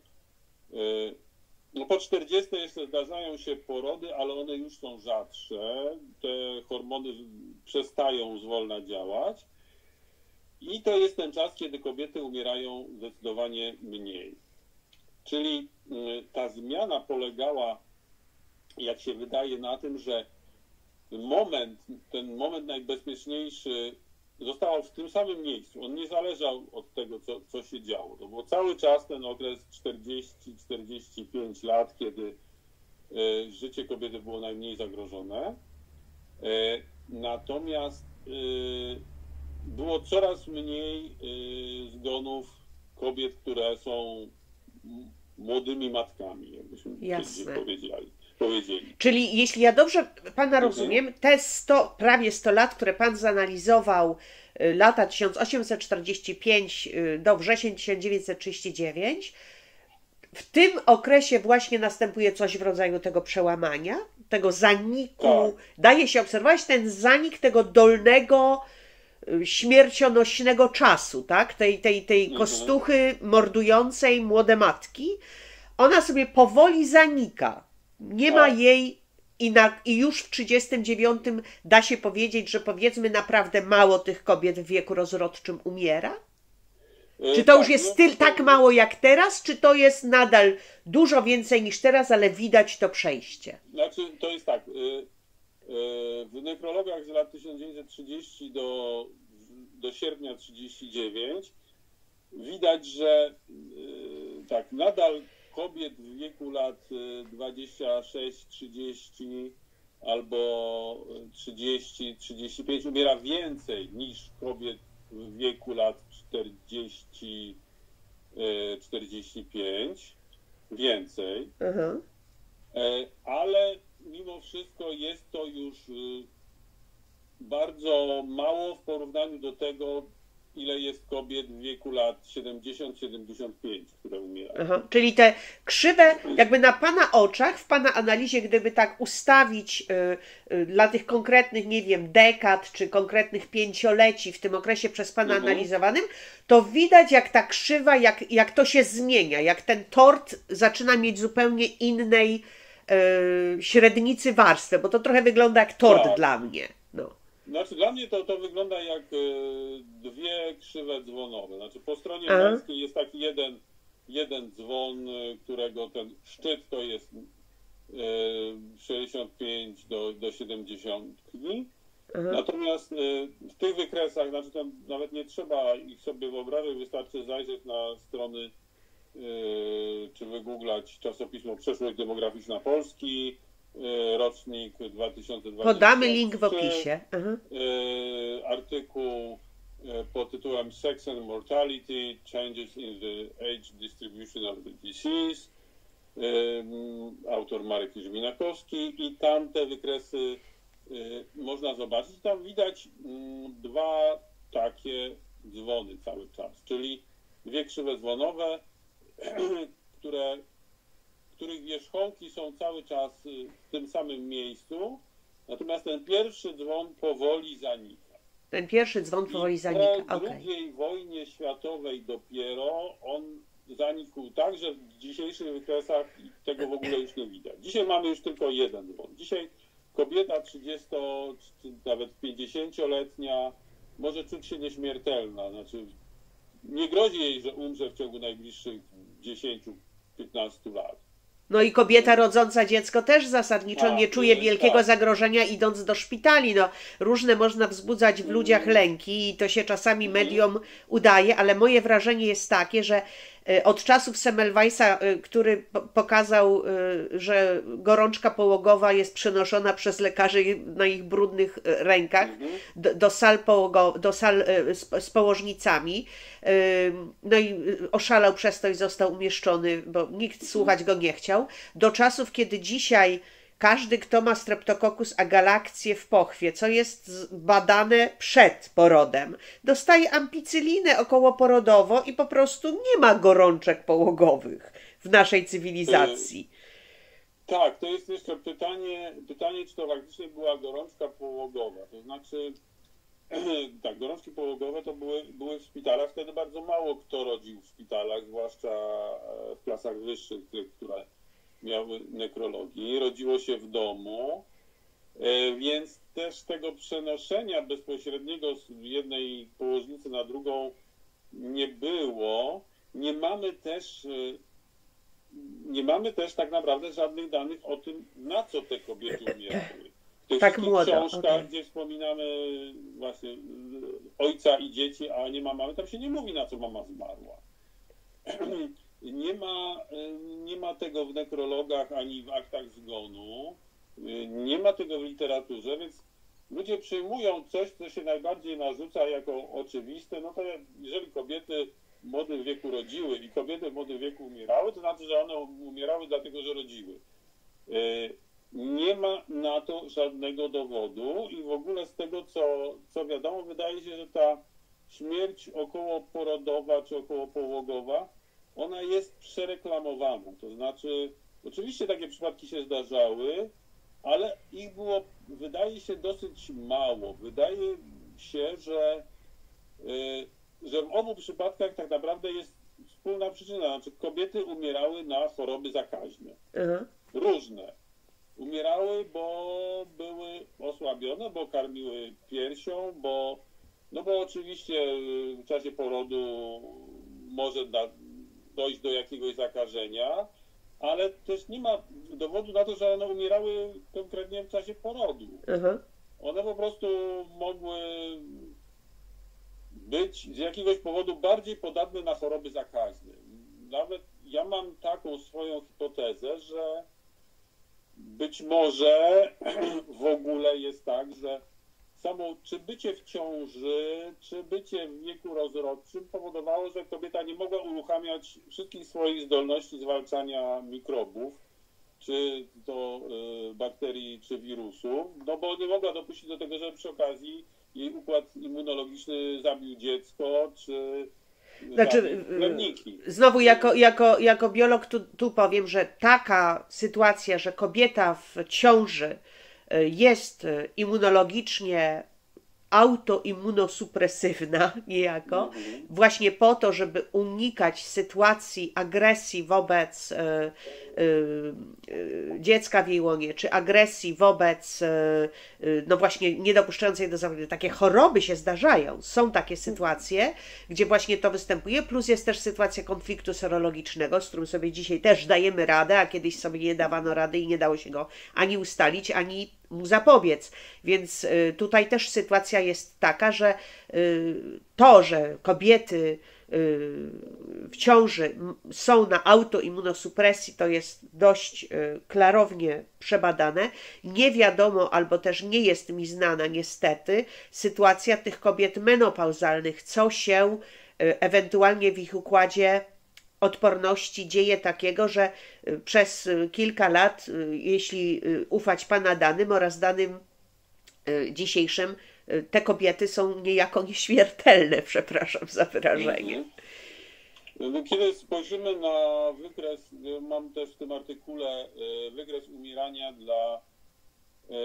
no po czterdziestej jeszcze zdarzają się porody, ale one już są rzadsze, te hormony przestają zwolna działać i to jest ten czas, kiedy kobiety umierają zdecydowanie mniej. Czyli ta zmiana polegała, jak się wydaje, na tym, że moment, ten moment najbezpieczniejszy został w tym samym miejscu. On nie zależał od tego, co, co się działo. To był cały czas ten okres czterdzieści czterdzieści pięć lat, kiedy e, życie kobiety było najmniej zagrożone. E, natomiast e, było coraz mniej e, zgonów kobiet, które są młodymi matkami, jakbyśmy powiedzieli. powiedzieli. Czyli jeśli ja dobrze Pana rozumiem, te sto, prawie sto lat, które Pan zanalizował, lata tysiąc osiemset czterdzieści pięć do wrzesień tysiąc dziewięćset trzydzieści dziewięć, w tym okresie właśnie następuje coś w rodzaju tego przełamania, tego zaniku. Tak. Daje się obserwować ten zanik tego dolnego, śmiercionośnego czasu, tak? Tej, tej, tej mhm. kostuchy mordującej młode matki. Ona sobie powoli zanika. Nie ma jej i, na, i już w trzydziestym dziewiątym da się powiedzieć, że powiedzmy naprawdę mało tych kobiet w wieku rozrodczym umiera? Czy to już jest styl tak mało jak teraz, czy to jest nadal dużo więcej niż teraz, ale widać to przejście? Znaczy, to jest tak, w nekrologach z lat tysiąc dziewięćset trzydzieści do, do sierpnia trzydzieści dziewięć widać, że tak, nadal kobiet w wieku lat dwadzieścia sześć trzydzieści albo trzydzieści trzydzieści pięć umiera więcej niż kobiet w wieku lat czterdzieści czterdzieści pięć. Więcej. Uh-huh. Ale mimo wszystko jest to już bardzo mało w porównaniu do tego, ile jest kobiet w wieku lat siedemdziesiąt siedemdziesiąt pięć, które umierają. Aha, czyli te krzywe, jakby na Pana oczach, w Pana analizie, gdyby tak ustawić y, y, dla tych konkretnych, nie wiem, dekad, czy konkretnych pięcioleci w tym okresie przez Pana mhm. analizowanym, to widać jak ta krzywa, jak, jak to się zmienia, jak ten tort zaczyna mieć zupełnie innej y, średnicy warstwę, bo to trochę wygląda jak tort tak. dla mnie. No. Znaczy dla mnie to, to wygląda jak dwie krzywe dzwonowe. Znaczy po stronie A. męskiej jest taki jeden, jeden dzwon, którego ten szczyt to jest sześćdziesiąt pięć do, do siedemdziesiątki. Aha. Natomiast w tych wykresach, znaczy tam nawet nie trzeba ich sobie wyobrażać, wystarczy zajrzeć na strony czy wygooglać czasopismo Przeszłość demograficzna Polski, rocznik dwa tysiące dwudziesty. Podamy link w opisie. Aha. Artykuł pod tytułem Sex and Mortality, Changes in the Age Distribution of the Disease. Autor Marek Jerzy-Minakowski i tam te wykresy można zobaczyć. Tam widać dwa takie dzwony cały czas, czyli dwie krzywe dzwonowe, które których wierzchołki są cały czas w tym samym miejscu, natomiast ten pierwszy dzwon powoli zanika. Ten pierwszy dzwon powoli I zanika. po drugiej okay. wojnie światowej dopiero on zanikł tak, że w dzisiejszych wykresach tego w ogóle już nie widać. Dzisiaj mamy już tylko jeden dzwon. Dzisiaj kobieta trzydziesto czy nawet pięćdziesięcioletnia może czuć się nieśmiertelna. Znaczy, nie grozi jej, że umrze w ciągu najbliższych dziesięciu piętnastu lat. No i kobieta rodząca dziecko też zasadniczo Tak, nie czuje jest, wielkiego tak. zagrożenia idąc do szpitali. No, różne można wzbudzać w ludziach lęki i to się czasami mediom udaje, ale moje wrażenie jest takie, że e, od czasów Semmelweisa, e, który po- pokazał, e, że gorączka połogowa jest przenoszona przez lekarzy na ich brudnych e, rękach do, do sal, połogo, do sal e, z, z położnicami, e, no i e, oszalał przez to i został umieszczony, bo nikt słuchać go nie chciał, do czasów, kiedy dzisiaj każdy, kto ma streptokokus agalakcję w pochwie, co jest z- badane przed porodem, dostaje ampicyllinę okołoporodowo i po prostu nie ma gorączek połogowych w naszej cywilizacji. Tak, to jest jeszcze pytanie, pytanie, czy to faktycznie była gorączka połogowa. To znaczy, tak, gorączki połogowe to były, były w szpitalach. Wtedy bardzo mało kto rodził w szpitalach, zwłaszcza e, w klasach wyższych, tych, które miały nekrologii. Rodziło się w domu, e, więc też tego przenoszenia bezpośredniego z jednej położnicy na drugą nie było. Nie mamy też... e, Nie mamy też tak naprawdę żadnych danych o tym, na co te kobiety umierały. W tych Tak wszystkich młodo, książkach, okej. gdzie wspominamy właśnie y, ojca i dzieci, a nie ma mamy, tam się nie mówi, na co mama zmarła. Nie ma, y, nie ma tego w nekrologach ani w aktach zgonu, y, nie ma tego w literaturze, więc ludzie przyjmują coś, co się najbardziej narzuca jako oczywiste. No to jeżeli kobiety w młodym wieku rodziły i kobiety w młodym wieku umierały, to znaczy, że one umierały dlatego, że rodziły. Y, Nie ma na to żadnego dowodu i w ogóle z tego, co, co wiadomo, wydaje się, że ta śmierć okołoporodowa czy okołopołogowa, ona jest przereklamowana. To znaczy, oczywiście takie przypadki się zdarzały, ale ich było, wydaje się, dosyć mało. Wydaje się, że, y, że w obu przypadkach tak naprawdę jest wspólna przyczyna. Znaczy, kobiety umierały na choroby zakaźne. Aha. Różne. Umierały, bo były osłabione, bo karmiły piersią, bo, no bo oczywiście w czasie porodu może da, dojść do jakiegoś zakażenia, ale też nie ma dowodu na to, że one umierały konkretnie w czasie porodu. Aha. One po prostu mogły być z jakiegoś powodu bardziej podatne na choroby zakaźne. Nawet ja mam taką swoją hipotezę, że być może w ogóle jest tak, że samo czy bycie w ciąży, czy bycie w wieku rozrodczym powodowało, że kobieta nie mogła uruchamiać wszystkich swoich zdolności zwalczania mikrobów, czy to y, bakterii, czy wirusów, no bo nie mogła dopuścić do tego, żeby przy okazji jej układ immunologiczny zabił dziecko, czy Znaczy, zabił plemniki. znowu jako, jako, jako biolog tu, tu powiem, że taka sytuacja, że kobieta w ciąży y, jest y, immunologicznie autoimmunosupresywna niejako, Mhm. właśnie po to, żeby unikać sytuacji agresji wobec y, y, y, dziecka w jej łonie, czy agresji wobec, y, y, no właśnie niedopuszczającej do zawodu. Takie choroby się zdarzają. Są takie sytuacje, gdzie właśnie to występuje, plus jest też sytuacja konfliktu serologicznego, z którym sobie dzisiaj też dajemy radę, a kiedyś sobie nie dawano rady i nie dało się go ani ustalić, ani mu zapobiec. Więc y, tutaj też sytuacja jest taka, że y, to, że kobiety y, w ciąży m- są na autoimmunosupresji, to jest dość y, klarownie przebadane. Nie wiadomo, albo też nie jest mi znana niestety, sytuacja tych kobiet menopauzalnych, co się y, ewentualnie w ich układzie odporności dzieje takiego, że y, przez y, kilka lat, y, jeśli y, ufać Pana danym oraz danym y, dzisiejszym, y, te kobiety są niejako nieśmiertelne, przepraszam za wyrażenie. Mhm. No, kiedy spojrzymy na wykres, mam też w tym artykule e, wykres umierania dla e,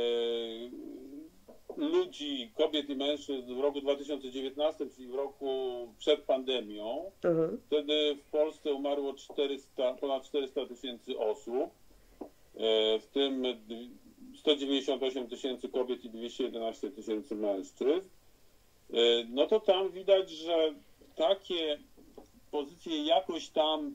ludzi, kobiet i mężczyzn w roku dwa tysiące dziewiętnastym, czyli w roku przed pandemią. Mhm. Wtedy w Polsce umarło czterysta, ponad czterysta tysięcy osób, e, w tym sto dziewięćdziesiąt osiem tysięcy kobiet i dwieście jedenaście tysięcy mężczyzn, no to tam widać, że takie pozycje jakoś tam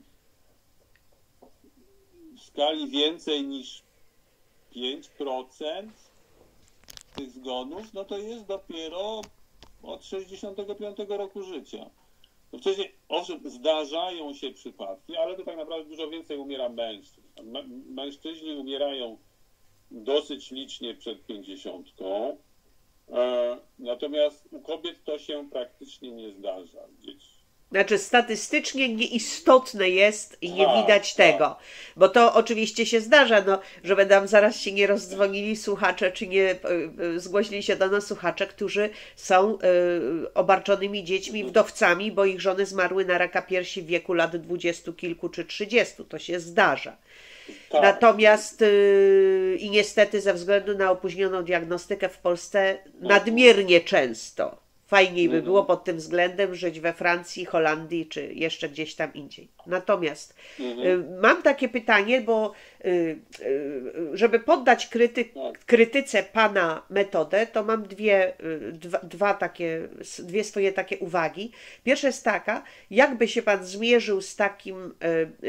w skali więcej niż pięć procent tych zgonów, no to jest dopiero od sześćdziesiątego piątego roku życia. No wcześniej, owszem, zdarzają się przypadki, ale to tak naprawdę dużo więcej umiera mężczyzn. Mężczyźni umierają dosyć licznie przed pięćdziesiątką, natomiast u kobiet to się praktycznie nie zdarza gdzieś. Znaczy statystycznie nieistotne jest i nie tak, widać tak. tego, bo to oczywiście się zdarza, no, żeby nam zaraz się nie rozdzwonili słuchacze, czy nie zgłosili się do nas słuchacze, którzy są y, obarczonymi dziećmi, wdowcami, bo ich żony zmarły na raka piersi w wieku lat dwudziestu kilku czy trzydziestu. To się zdarza. Tak. Natomiast yy, i niestety ze względu na opóźnioną diagnostykę w Polsce nadmiernie często. Fajniej by było pod tym względem żyć we Francji, Holandii czy jeszcze gdzieś tam indziej. Natomiast y, mam takie pytanie, bo y, y, żeby poddać kryty, krytyce pana metodę, to mam dwie, y, dwa, dwa takie, dwie swoje takie uwagi. Pierwsza jest taka, jakby się pan zmierzył z takim y,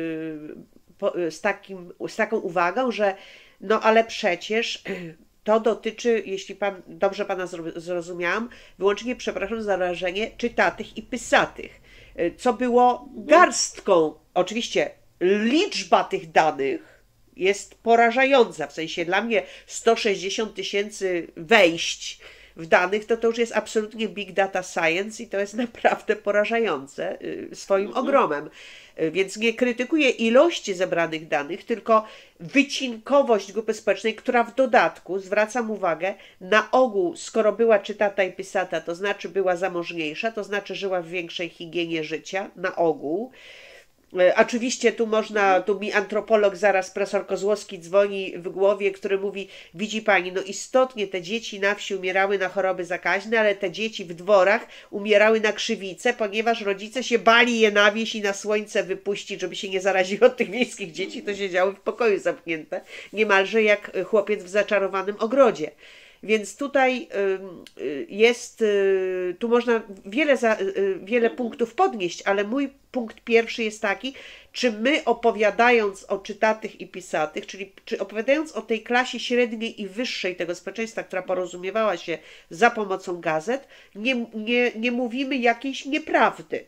y, z, takim, z taką uwagą, że no ale przecież to dotyczy, jeśli pan, dobrze pana zrozumiałam, wyłącznie, przepraszam za wyrażenie, czytatych i pysatych, co było garstką. Oczywiście liczba tych danych jest porażająca, w sensie dla mnie sto sześćdziesiąt tysięcy wejść w danych, to to już jest absolutnie big data science i to jest naprawdę porażające swoim mhm. ogromem. Więc nie krytykuję ilości zebranych danych, tylko wycinkowość grupy społecznej, która w dodatku, zwracam uwagę, na ogół, skoro była czytata i pisata, to znaczy była zamożniejsza, to znaczy żyła w większej higienie życia, na ogół. Oczywiście tu można, tu mi antropolog zaraz, profesor Kozłowski dzwoni w głowie, który mówi, widzi pani, no istotnie te dzieci na wsi umierały na choroby zakaźne, ale te dzieci w dworach umierały na krzywice, ponieważ rodzice się bali je na wieś i na słońce wypuścić, żeby się nie zaraziły od tych miejskich dzieci, to siedziały w pokoju zamknięte, niemalże jak chłopiec w zaczarowanym ogrodzie. Więc tutaj jest, tu można wiele, za, wiele punktów podnieść, ale mój punkt pierwszy jest taki, czy my opowiadając o czytatych i pisatych, czyli czy opowiadając o tej klasie średniej i wyższej tego społeczeństwa, która porozumiewała się za pomocą gazet, nie, nie, nie mówimy jakiejś nieprawdy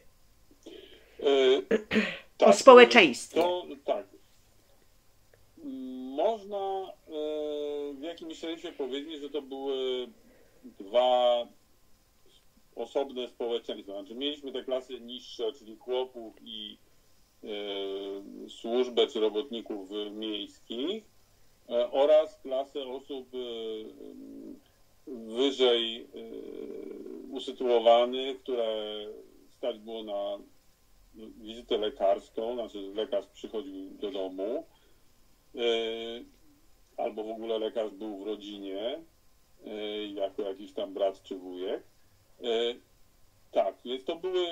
yy, tak, o społeczeństwie. To, tak. Można w jakimś sensie powiedzieć, że to były dwa osobne społeczeństwa. Znaczy mieliśmy te klasy niższe, czyli chłopów i e, służbę czy robotników miejskich e, oraz klasę osób e, wyżej e, usytuowanych, które stać było na wizytę lekarską, znaczy lekarz przychodził do domu, albo w ogóle lekarz był w rodzinie, jako jakiś tam brat czy wujek. Tak, więc to były,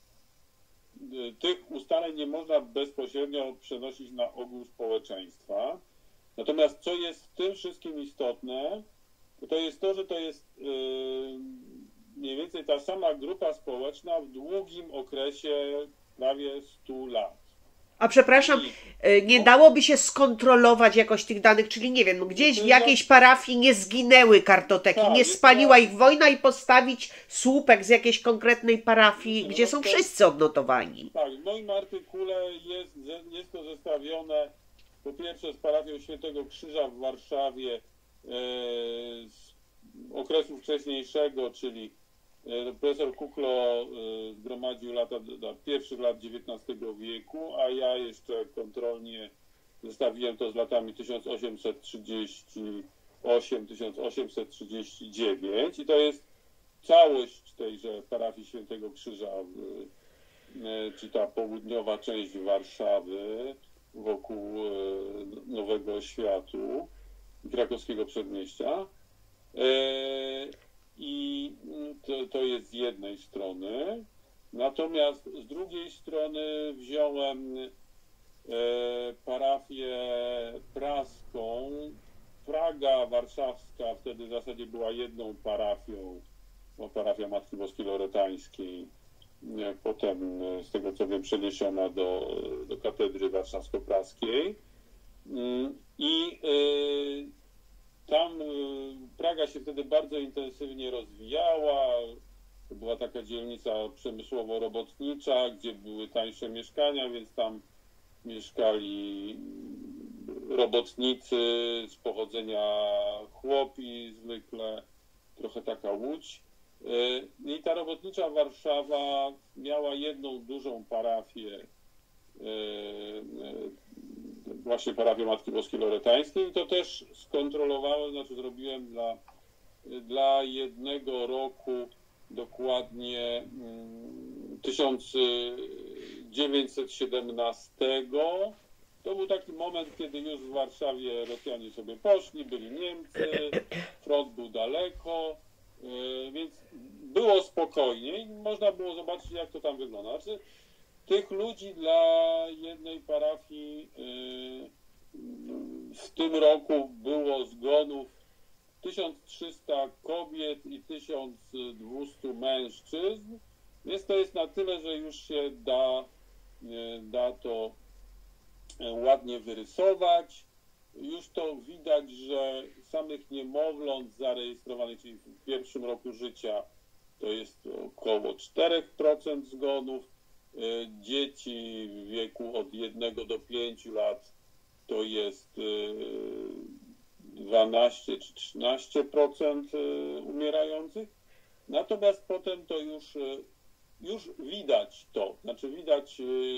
tych ustaleń nie można bezpośrednio przenosić na ogół społeczeństwa. Natomiast co jest w tym wszystkim istotne, to jest to, że to jest mniej więcej ta sama grupa społeczna w długim okresie prawie stu lat. A przepraszam, nie dałoby się skontrolować jakoś tych danych, czyli nie wiem, gdzieś w jakiejś parafii nie zginęły kartoteki, nie spaliła ich wojna i postawić słupek z jakiejś konkretnej parafii, gdzie są wszyscy odnotowani. Tak, w moim artykule jest, jest to zestawione po pierwsze z parafią Świętego Krzyża w Warszawie z okresu wcześniejszego, czyli profesor Kuklo zgromadził lata pierwszych lat dziewiętnastego wieku, a ja jeszcze kontrolnie zestawiłem to z latami tysiąc osiemset trzydzieści osiem do tysiąc osiemset trzydzieści dziewięć i to jest całość tejże parafii Świętego Krzyża, czy ta południowa część Warszawy wokół Nowego Światu, krakowskiego przedmieścia. I to, to jest z jednej strony, natomiast z drugiej strony wziąłem e, parafię praską, pra, Praga Warszawska wtedy w zasadzie była jedną parafią, bo parafia Matki Boskiej Loretańskiej, potem z tego co wiem przeniesiona do, do katedry warszawsko-praskiej. I tam Praga się wtedy bardzo intensywnie rozwijała. To była taka dzielnica przemysłowo-robotnicza, gdzie były tańsze mieszkania, więc tam mieszkali robotnicy z pochodzenia chłopi zwykle, trochę taka Łódź. I ta robotnicza Warszawa miała jedną dużą parafię, właśnie parafię Matki Boskiej Loretańskiej, i to też skontrolowałem, znaczy zrobiłem dla, dla jednego roku dokładnie tysiąc dziewięćset siedemnastego. To był taki moment, kiedy już w Warszawie Rosjanie sobie poszli, byli Niemcy, front był daleko, więc było spokojnie i można było zobaczyć, jak to tam wygląda. Znaczy, tych ludzi dla jednej parafii w tym roku było zgonów tysiąc trzysta kobiet i tysiąc dwieście mężczyzn, więc to jest na tyle, że już się da, da to ładnie wyrysować. Już to widać, że samych niemowląt zarejestrowanych, czyli w pierwszym roku życia, to jest około cztery procent zgonów. Dzieci w wieku od jednego do pięciu lat to jest dwanaście czy trzynaście procent umierających. Natomiast potem to już, już widać to, znaczy widać,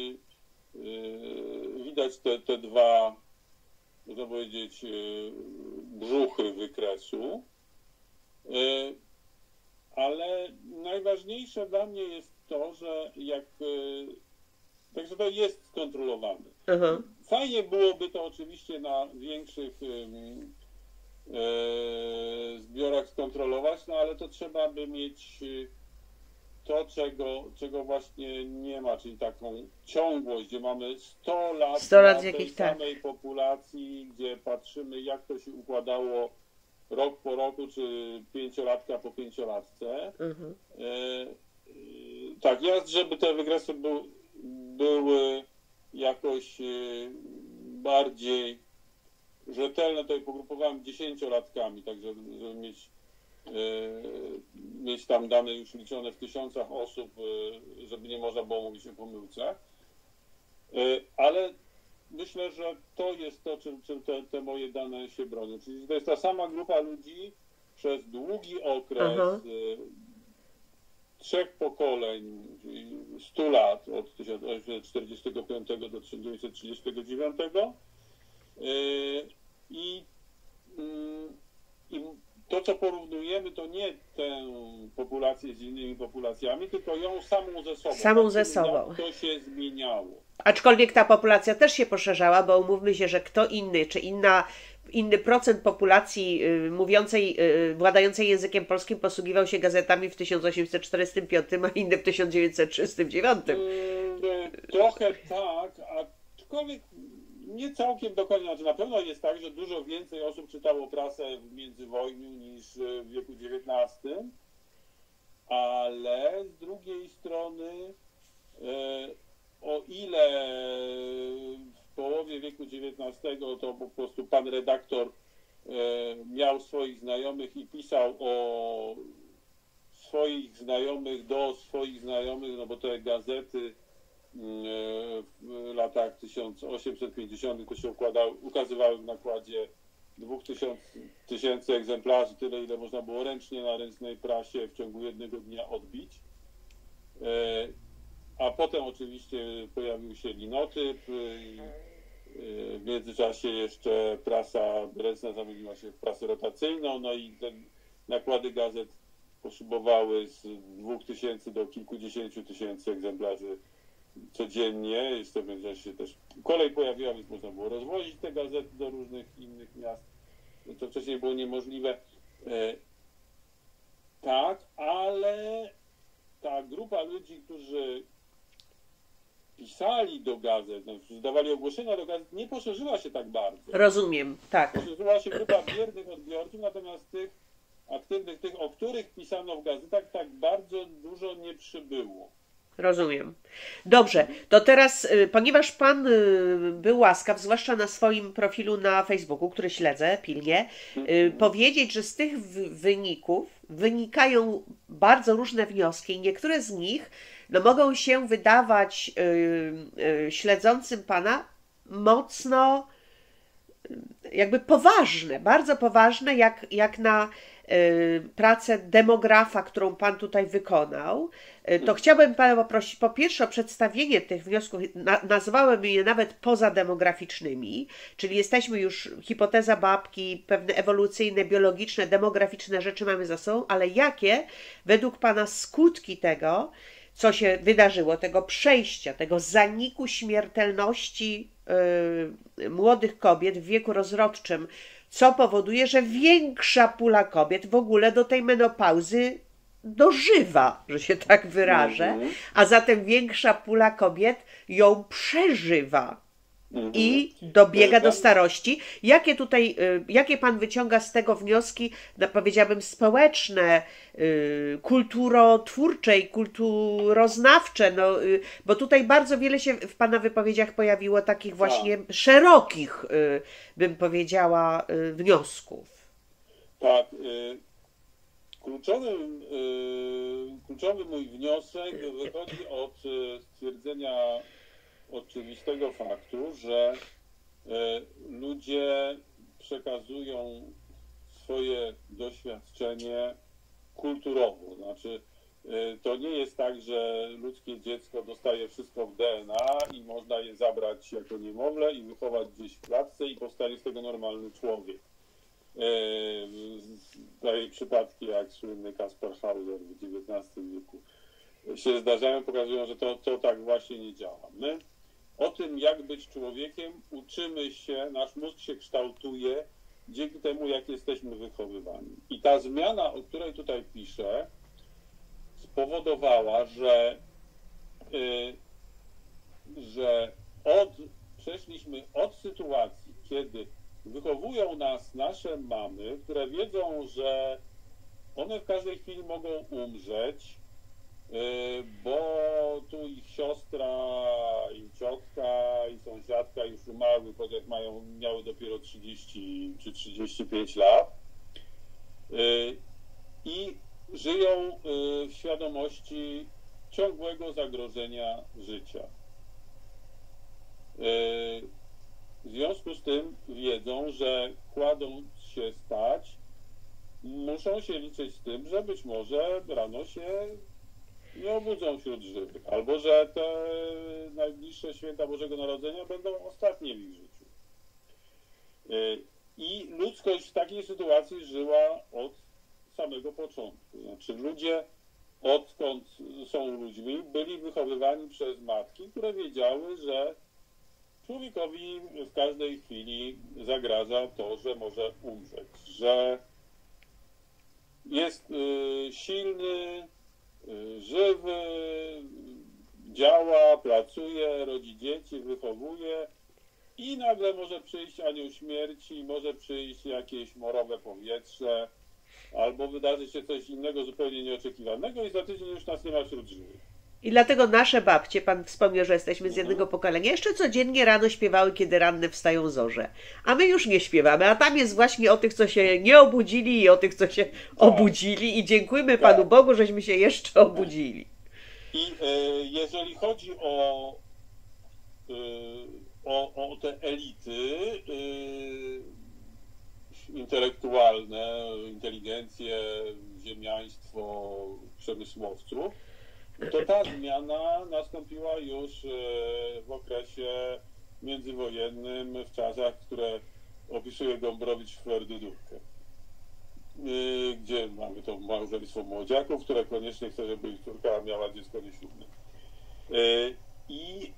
widać te, te dwa, można powiedzieć, brzuchy wykresu. Ale najważniejsze dla mnie jest to, że jak, także to jest skontrolowane. Aha. Fajnie byłoby to oczywiście na większych e, zbiorach skontrolować, no ale to trzeba by mieć to, czego, czego właśnie nie ma, czyli taką ciągłość, gdzie mamy sto lat, sto lat tej jakich, samej tak. populacji, gdzie patrzymy, jak to się układało rok po roku, czy pięciolatka po pięciolatce. Mhm. E, e, tak, ja, żeby te wykresy był, były jakoś e, bardziej rzetelne, to je pogrupowałem dziesięciolatkami, tak żeby, żeby mieć, e, mieć tam dane już liczone w tysiącach osób, e, żeby nie można było mówić o pomyłce. E, ale myślę, że to jest to, czym, czym te, te moje dane się bronią. Czyli to jest ta sama grupa ludzi przez długi okres y, trzech pokoleń, czyli stu lat, od tysiąc osiemset czterdziestego piątego do tysiąc dziewięćset trzydziestego dziewiątego. Y, i, y, I to, co porównujemy, to nie tę populację z innymi populacjami, tylko ją samą ze sobą. Samą ze sobą. Jak to się zmieniało. Aczkolwiek ta populacja też się poszerzała, bo umówmy się, że kto inny, czy inna, inny procent populacji y, mówiącej, y, władającej językiem polskim posługiwał się gazetami w tysiąc osiemset czterdziestym piątym, a inny w tysiąc dziewięćset trzydziestym dziewiątym. Mm, trochę tak, aczkolwiek nie całkiem dokładnie. Znaczy, na pewno jest tak, że dużo więcej osób czytało prasę w międzywojniu niż w wieku dziewiętnastym, ale z drugiej strony y, o ile w połowie wieku dziewiętnastego to po prostu pan redaktor e, miał swoich znajomych i pisał o swoich znajomych do swoich znajomych, no bo te gazety e, w latach tysiąc osiemset pięćdziesiątych to się układały, ukazywały w nakładzie dwóch tysięcy egzemplarzy, tyle ile można było ręcznie na ręcznej prasie w ciągu jednego dnia odbić. E, A potem oczywiście pojawił się linotyp, w międzyczasie jeszcze prasa ręczna zamieniła się w prasę rotacyjną, no i te nakłady gazet poszybowały z dwóch tysięcy do kilkudziesięciu tysięcy egzemplarzy codziennie. Jeszcze w międzyczasie też kolej pojawiła, więc można było rozwozić te gazety do różnych innych miast. To wcześniej było niemożliwe. Tak, ale ta grupa ludzi, którzy pisali do gazet, no, dawali ogłoszenia do gazet, nie poszerzyła się tak bardzo. Rozumiem, tak. Poszerzyła się grupa biernych odbiorców, natomiast tych aktywnych, tych, o których pisano w gazetach, tak bardzo dużo nie przybyło. Rozumiem. Dobrze, to teraz, ponieważ Pan był łaskaw, zwłaszcza na swoim profilu na Facebooku, który śledzę pilnie, powiedzieć, że z tych wyników wynikają bardzo różne wnioski i niektóre z nich no, mogą się wydawać śledzącym Pana mocno jakby poważne, bardzo poważne, jak, jak na pracę demografa, którą Pan tutaj wykonał, to chciałbym Pana poprosić po pierwsze o przedstawienie tych wniosków, na, nazwałem je nawet pozademograficznymi, czyli jesteśmy już, hipoteza babki, pewne ewolucyjne, biologiczne, demograficzne rzeczy mamy za sobą, ale jakie według Pana skutki tego, co się wydarzyło, tego przejścia, tego zaniku śmiertelności yy, młodych kobiet w wieku rozrodczym, co powoduje, że większa pula kobiet w ogóle do tej menopauzy dożywa, że się tak wyrażę, a zatem większa pula kobiet ją przeżywa i dobiega do starości. Jakie tutaj, jakie Pan wyciąga z tego wnioski, no powiedziałabym społeczne, kulturotwórcze i kulturoznawcze, no, bo tutaj bardzo wiele się w Pana wypowiedziach pojawiło takich właśnie tak. szerokich, bym powiedziała, wniosków. Tak. Kluczowy, kluczowy mój wniosek wychodzi od stwierdzenia oczywistego faktu, że ludzie przekazują swoje doświadczenie kulturowo. Znaczy, to nie jest tak, że ludzkie dziecko dostaje wszystko w D N A i można je zabrać jako niemowlę i wychować gdzieś w klatce i powstanie z tego normalny człowiek. Takie przypadki jak słynny Kaspar Hauser w dziewiętnastym wieku się zdarzają, pokazują, że to, to tak właśnie nie działa. My o tym, jak być człowiekiem, uczymy się, nasz mózg się kształtuje dzięki temu, jak jesteśmy wychowywani. I ta zmiana, o której tutaj piszę, spowodowała, że, yy, że od, przeszliśmy od sytuacji, kiedy wychowują nas nasze mamy, które wiedzą, że one w każdej chwili mogą umrzeć, bo tu ich siostra, i ciotka, i sąsiadka już umarły, chociaż mają, miały dopiero trzydzieści czy trzydzieści pięć lat i żyją w świadomości ciągłego zagrożenia życia. W związku z tym wiedzą, że kładąc się spać, muszą się liczyć z tym, że być może rano się nie obudzą wśród żywych, albo że te najbliższe święta Bożego Narodzenia będą ostatnie w ich życiu. I ludzkość w takiej sytuacji żyła od samego początku. Znaczy ludzie, odkąd są ludźmi, byli wychowywani przez matki, które wiedziały, że człowiekowi w każdej chwili zagraża to, że może umrzeć, że jest silny, żywy, działa, pracuje, rodzi dzieci, wychowuje i nagle może przyjść anioł śmierci, może przyjść jakieś morowe powietrze, albo wydarzy się coś innego zupełnie nieoczekiwanego i za tydzień już nas nie ma wśród żywych. I dlatego nasze babcie, Pan wspomniał, że jesteśmy z jednego pokolenia, jeszcze codziennie rano śpiewały, kiedy ranne wstają zorze. A my już nie śpiewamy, a tam jest właśnie o tych, co się nie obudzili i o tych, co się tak. obudzili i dziękujmy tak. Panu Bogu, żeśmy się jeszcze obudzili. I y, jeżeli chodzi o, y, o, o te elity y, intelektualne, inteligencję, ziemiaństwo, przemysłowców, to ta zmiana nastąpiła już w okresie międzywojennym, w czasach, które opisuje Gombrowicz w Flerdydówkę, gdzie mamy to małżeństwo młodziaków, które koniecznie chce, żeby ich córka miała dziecko nieślubne. I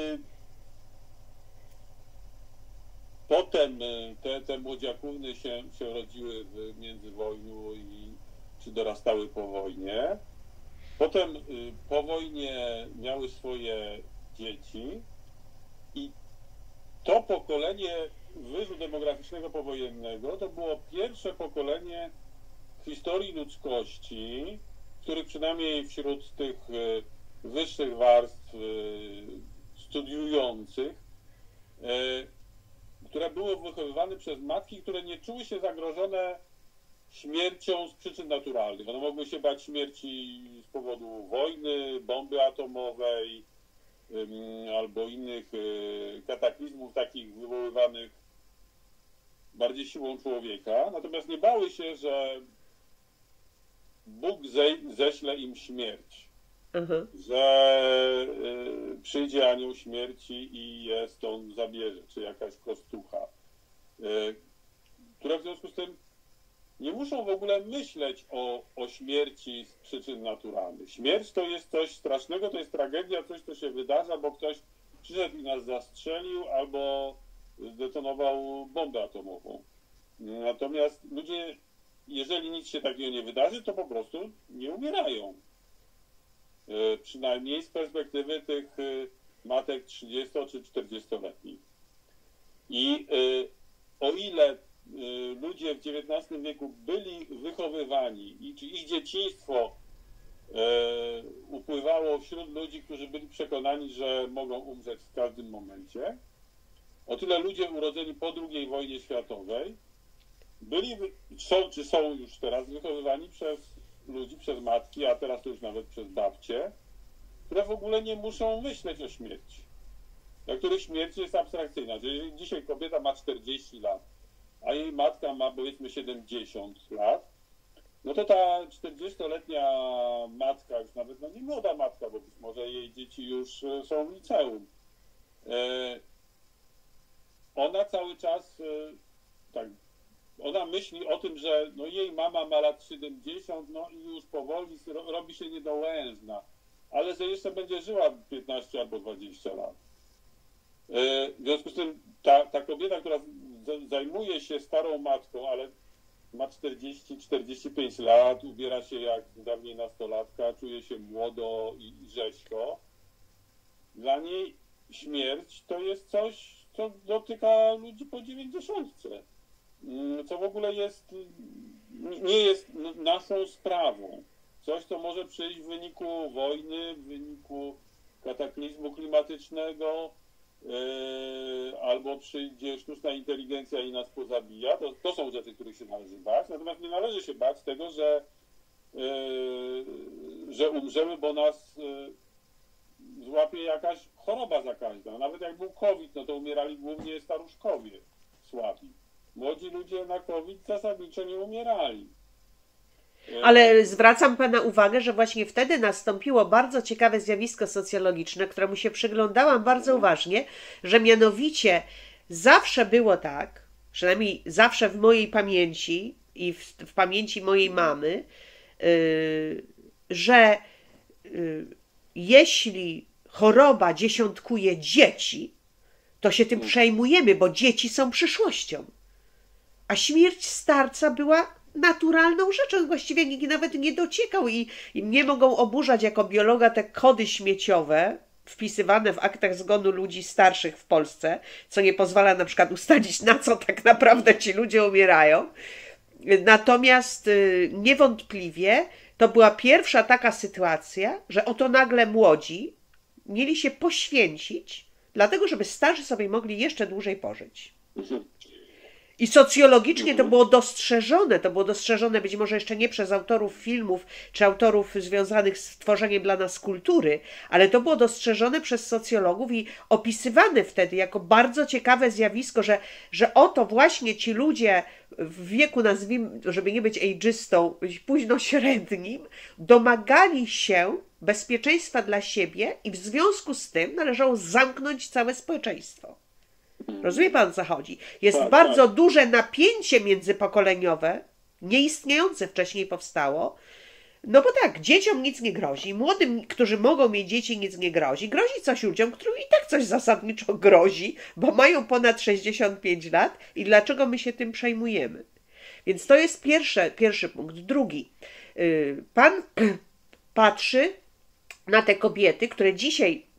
potem te, te młodziakówny się, się rodziły w międzywojniu i czy dorastały po wojnie. Potem po wojnie miały swoje dzieci i to pokolenie wyżu demograficznego powojennego to było pierwsze pokolenie w historii ludzkości, których przynajmniej wśród tych wyższych warstw studiujących, które były wychowywane przez matki, które nie czuły się zagrożone śmiercią z przyczyn naturalnych. One mogły się bać śmierci z powodu wojny, bomby atomowej albo innych kataklizmów takich wywoływanych bardziej siłą człowieka. Natomiast nie bały się, że Bóg ześle im śmierć, mhm. że y, przyjdzie anioł śmierci i je stąd zabierze, czy jakaś kostucha, y, które w związku z tym nie muszą w ogóle myśleć o, o śmierci z przyczyn naturalnych. Śmierć to jest coś strasznego, to jest tragedia, coś, co się wydarza, bo ktoś przyszedł i nas zastrzelił albo zdetonował bombę atomową. Natomiast ludzie, jeżeli nic się takiego nie wydarzy, to po prostu nie umierają. Przynajmniej z perspektywy tych matek trzydziesto- czy czterdziestoletnich. I o ile ludzie w dziewiętnastym wieku byli wychowywani i czy ich dzieciństwo upływało wśród ludzi, którzy byli przekonani, że mogą umrzeć w każdym momencie, o tyle ludzie urodzeni po drugiej wojnie światowej byli, są, czy są już teraz wychowywani przez ludzi, przez matki, a teraz to już nawet przez babcie, które w ogóle nie muszą myśleć o śmierci. Dla których śmierć jest abstrakcyjna. Jeżeli dzisiaj kobieta ma czterdzieści lat, a jej matka ma powiedzmy siedemdziesiąt lat, no to ta czterdziestoletnia matka, już nawet no nie młoda matka, bo być może jej dzieci już są w liceum, ona cały czas tak, ona myśli o tym, że no jej mama ma lat siedemdziesiąt, no i już powoli robi się niedołężna, ale że jeszcze będzie żyła piętnaście albo dwadzieścia lat. W związku z tym ta, ta kobieta, która zajmuje się starą matką, ale ma czterdzieści czterdzieści pięć lat, ubiera się jak dawniej nastolatka, czuje się młodo i, i rzeźko, dla niej śmierć to jest coś, co dotyka ludzi po dziewięćdziesiątce. Co w ogóle jest, nie jest naszą sprawą. Coś, co może przyjść w wyniku wojny, w wyniku kataklizmu klimatycznego, yy, albo przyjdzie sztuczna inteligencja i nas pozabija. To, to są rzeczy, których się należy bać. Natomiast nie należy się bać tego, że, yy, że umrzemy, bo nas yy, złapie jakaś choroba zakaźna. Nawet jak był COVID, no to umierali głównie staruszkowie słabi. Młodzi ludzie na COVID zasadniczo nie umierali. Ale zwracam Pana uwagę, że właśnie wtedy nastąpiło bardzo ciekawe zjawisko socjologiczne, któremu się przyglądałam bardzo uważnie, że mianowicie zawsze było tak, przynajmniej zawsze w mojej pamięci i w, w pamięci mojej mamy, yy, że yy, jeśli choroba dziesiątkuje dzieci, to się tym przejmujemy, bo dzieci są przyszłością. A śmierć starca była naturalną rzeczą. Właściwie nikt nawet nie dociekał i, i mnie mogą oburzać jako biologa te kody śmieciowe wpisywane w aktach zgonu ludzi starszych w Polsce, co nie pozwala na przykład ustalić, na co tak naprawdę ci ludzie umierają. Natomiast y, niewątpliwie to była pierwsza taka sytuacja, że oto nagle młodzi mieli się poświęcić, dlatego żeby starzy sobie mogli jeszcze dłużej pożyć. I socjologicznie to było dostrzeżone, to było dostrzeżone być może jeszcze nie przez autorów filmów, czy autorów związanych z tworzeniem dla nas kultury, ale to było dostrzeżone przez socjologów i opisywane wtedy jako bardzo ciekawe zjawisko, że, że oto właśnie ci ludzie w wieku, nazwijmy, żeby nie być ageistą, późno średnim, domagali się bezpieczeństwa dla siebie i w związku z tym należało zamknąć całe społeczeństwo. Rozumie Pan, o co chodzi? Jest tak, bardzo tak. duże napięcie międzypokoleniowe, nieistniejące wcześniej powstało, no bo tak, dzieciom nic nie grozi, młodym, którzy mogą mieć dzieci, nic nie grozi. Grozi coś ludziom, którym i tak coś zasadniczo grozi, bo mają ponad sześćdziesiąt pięć lat i dlaczego my się tym przejmujemy? Więc to jest pierwszy, pierwszy punkt. Drugi. Pan patrzy na te kobiety, które dzisiaj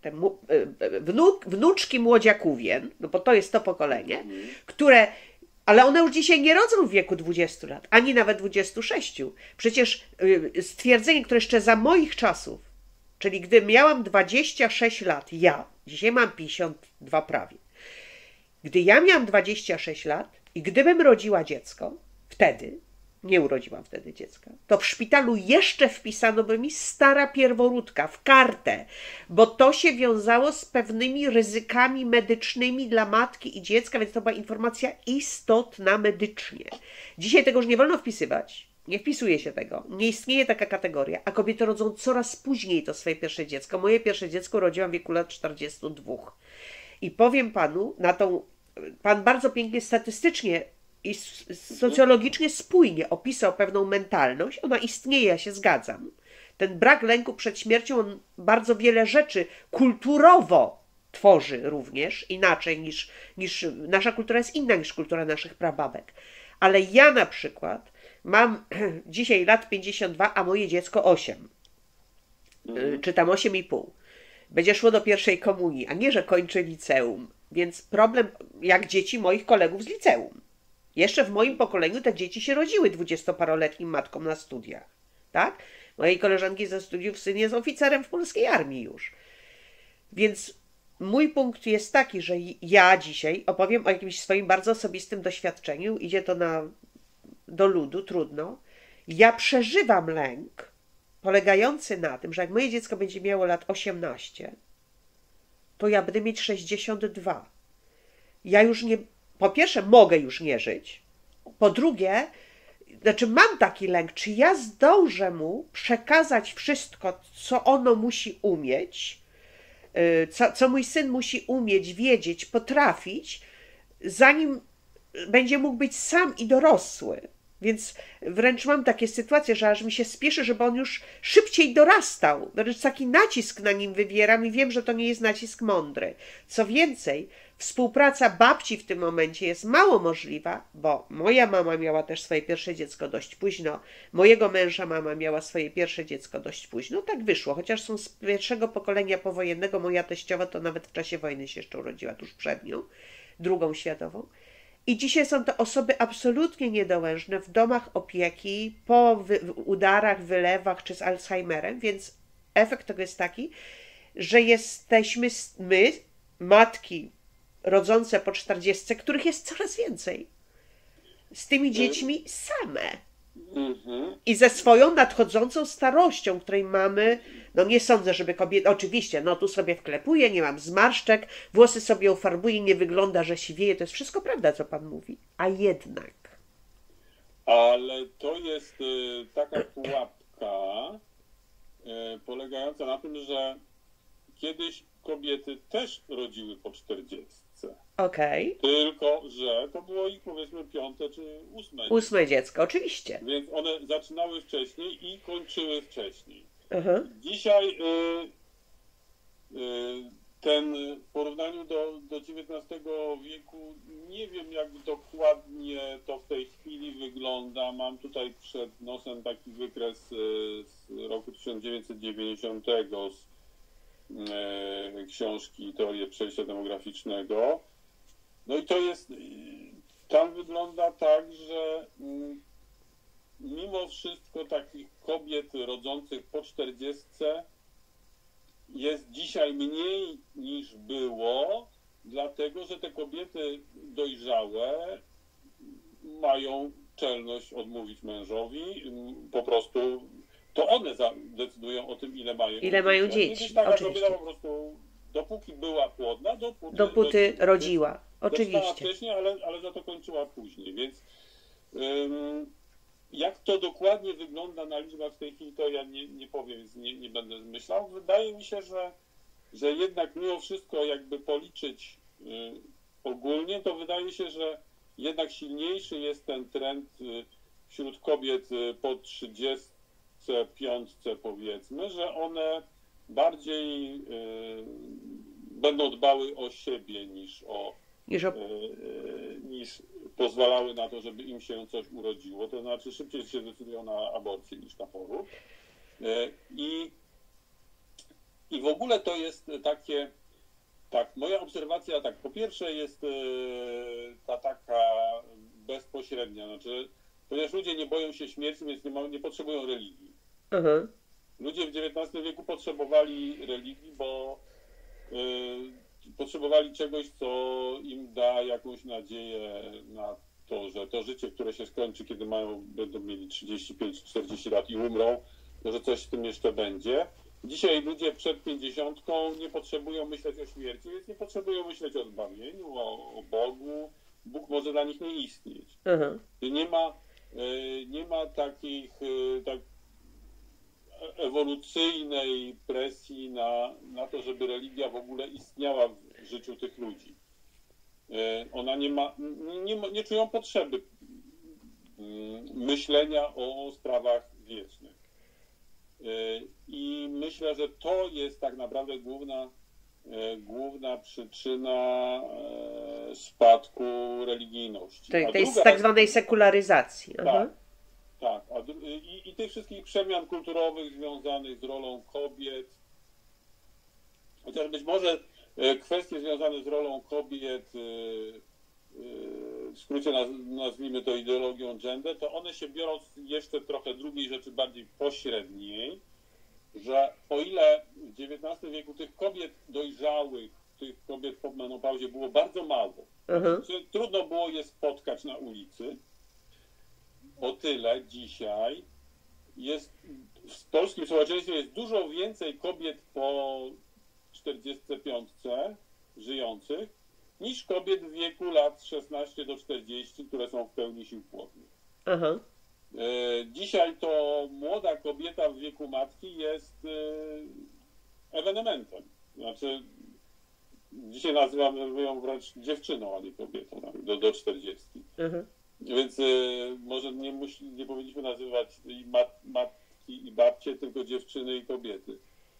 te wnuk, wnuczki młodziakówien, no bo to jest to pokolenie, które, ale one już dzisiaj nie rodzą w wieku dwudziestu lat, ani nawet dwudziestu sześciu. Przecież stwierdzenie, które jeszcze za moich czasów, czyli gdy miałam dwadzieścia sześć lat, ja, dzisiaj mam pięćdziesiąt dwa prawie, gdy ja miałam dwadzieścia sześć lat i gdybym rodziła dziecko, wtedy, nie urodziłam wtedy dziecka, to w szpitalu jeszcze wpisano by mi stara pierworódka w kartę, bo to się wiązało z pewnymi ryzykami medycznymi dla matki i dziecka, więc to była informacja istotna medycznie. Dzisiaj tego już nie wolno wpisywać, nie wpisuje się tego, nie istnieje taka kategoria, a kobiety rodzą coraz później to swoje pierwsze dziecko. Moje pierwsze dziecko urodziłam w wieku lat czterdziestu dwóch. I powiem panu, na tą, pan bardzo pięknie statystycznie i socjologicznie spójnie opisał pewną mentalność. Ona istnieje, ja się zgadzam. Ten brak lęku przed śmiercią, on bardzo wiele rzeczy kulturowo tworzy również, inaczej niż, niż nasza kultura jest inna niż kultura naszych prababek. Ale ja na przykład mam dzisiaj lat pięćdziesiąt dwa, a moje dziecko osiem. Mhm. Czy tam osiem i pół. Będzie szło do pierwszej komunii, a nie, że kończy liceum. Więc problem jak dzieci moich kolegów z liceum. Jeszcze w moim pokoleniu te dzieci się rodziły dwudziestoparoletnim matkom na studiach. Tak? Mojej koleżanki ze studiów syn jest oficerem w polskiej armii już. Więc mój punkt jest taki, że ja dzisiaj opowiem o jakimś swoim bardzo osobistym doświadczeniu. Idzie to na, do ludu, trudno. Ja przeżywam lęk polegający na tym, że jak moje dziecko będzie miało lat osiemnaście, to ja będę mieć sześćdziesiąt dwa. Ja już nie... Po pierwsze, mogę już nie żyć. Po drugie, znaczy mam taki lęk, czy ja zdążę mu przekazać wszystko, co ono musi umieć, co, co mój syn musi umieć, wiedzieć, potrafić, zanim będzie mógł być sam i dorosły. Więc wręcz mam takie sytuacje, że aż mi się spieszy, żeby on już szybciej dorastał. Wręcz taki nacisk na nim wywieram i wiem, że to nie jest nacisk mądry. Co więcej, współpraca babci w tym momencie jest mało możliwa, bo moja mama miała też swoje pierwsze dziecko dość późno, mojego męża mama miała swoje pierwsze dziecko dość późno. Tak wyszło, chociaż są z pierwszego pokolenia powojennego, moja teściowa to nawet w czasie wojny się jeszcze urodziła, tuż przed nią, drugą światową. I dzisiaj są to osoby absolutnie niedołężne w domach opieki, po wy udarach, wylewach czy z Alzheimerem, więc efekt tego jest taki, że jesteśmy my, matki rodzące po czterdziestce, których jest coraz więcej, z tymi dziećmi same. I ze swoją nadchodzącą starością, której mamy, no nie sądzę, żeby kobieta, oczywiście, no tu sobie wklepuję, nie mam zmarszczek, włosy sobie ufarbuję, nie wygląda, że siwieje, to jest wszystko prawda, co pan mówi, a jednak. Ale to jest y, taka pułapka y, polegająca na tym, że kiedyś kobiety też rodziły po czterdziestce. Okej. Okay. Tylko, że to było ich powiedzmy piąte czy ósme. Ósme dziecko, oczywiście. Więc one zaczynały wcześniej i kończyły wcześniej. Uh-huh. Dzisiaj y, y, ten w porównaniu do, do dziewiętnastego wieku, nie wiem jak dokładnie to w tej chwili wygląda. Mam tutaj przed nosem taki wykres y, z roku tysiąc dziewięćset dziewięćdziesiątego z y, książki Teorie przejścia demograficznego. No i to jest, tam wygląda tak, że mimo wszystko takich kobiet rodzących po czterdziestce jest dzisiaj mniej niż było, dlatego że te kobiety dojrzałe mają czelność odmówić mężowi, po prostu to one decydują o tym, ile mają ile mają dzieci. Kiedyś taka kobieta po prostu, dopóki była płodna, dopóty, dopóty do, rodziła. Oczywiście. wcześniej, ale, ale za to kończyła później, więc ym, jak to dokładnie wygląda na liczbach w tej chwili, to ja nie, nie powiem, więc nie, nie będę myślał. Wydaje mi się, że, że jednak mimo wszystko jakby policzyć y, ogólnie, to wydaje się, że jednak silniejszy jest ten trend y, wśród kobiet y, po trzydziestce piątce powiedzmy, że one bardziej y, będą dbały o siebie niż o Niż, o... niż pozwalały na to, żeby im się coś urodziło, to znaczy szybciej się decydują na aborcję niż na poród. I I w ogóle to jest takie, tak, moja obserwacja, tak, po pierwsze jest ta taka bezpośrednia, znaczy, ponieważ ludzie nie boją się śmierci, więc nie, ma, nie potrzebują religii. Mhm. Ludzie w dziewiętnastym wieku potrzebowali religii, bo y, potrzebowali czegoś, co im da jakąś nadzieję na to, że to życie, które się skończy, kiedy mają, będą mieli trzydzieści pięć czterdzieści lat i umrą, to że coś w tym jeszcze będzie. Dzisiaj ludzie przed pięćdziesiątką nie potrzebują myśleć o śmierci, więc nie potrzebują myśleć o zbawieniu, o, o Bogu. Bóg może dla nich nie istnieć. Mhm. Nie ma, nie ma takich tak ewolucyjnej presji na, na to, żeby religia w ogóle istniała w życiu tych ludzi. Ona nie ma, nie, nie, nie czują potrzeby myślenia o sprawach wiecznych. I myślę, że to jest tak naprawdę główna, główna przyczyna spadku religijności. To, to jest z tak zwanej sekularyzacji. Tak, Aha. tak. A, i, I tych wszystkich przemian kulturowych związanych z rolą kobiet. Chociaż być może kwestie związane z rolą kobiet, w skrócie nazwijmy to ideologią gender, to one się biorą z jeszcze trochę drugiej rzeczy, bardziej pośredniej, że o ile w dziewiętnastym wieku tych kobiet dojrzałych, tych kobiet po menopauzie było bardzo mało, mhm. trudno było je spotkać na ulicy, o tyle dzisiaj jest, w polskim społeczeństwie jest dużo więcej kobiet po czterdziestce piątce żyjących, niż kobiet w wieku lat szesnaście do czterdziestu, które są w pełni sił płodnych. Aha. Dzisiaj to młoda kobieta w wieku matki jest ewenementem. Znaczy, dzisiaj nazywamy ją wręcz dziewczyną, a nie kobietą, do, do czterdziestki. Aha. Więc może nie, musi, nie powinniśmy nazywać i mat, matki i babcie, tylko dziewczyny i kobiety.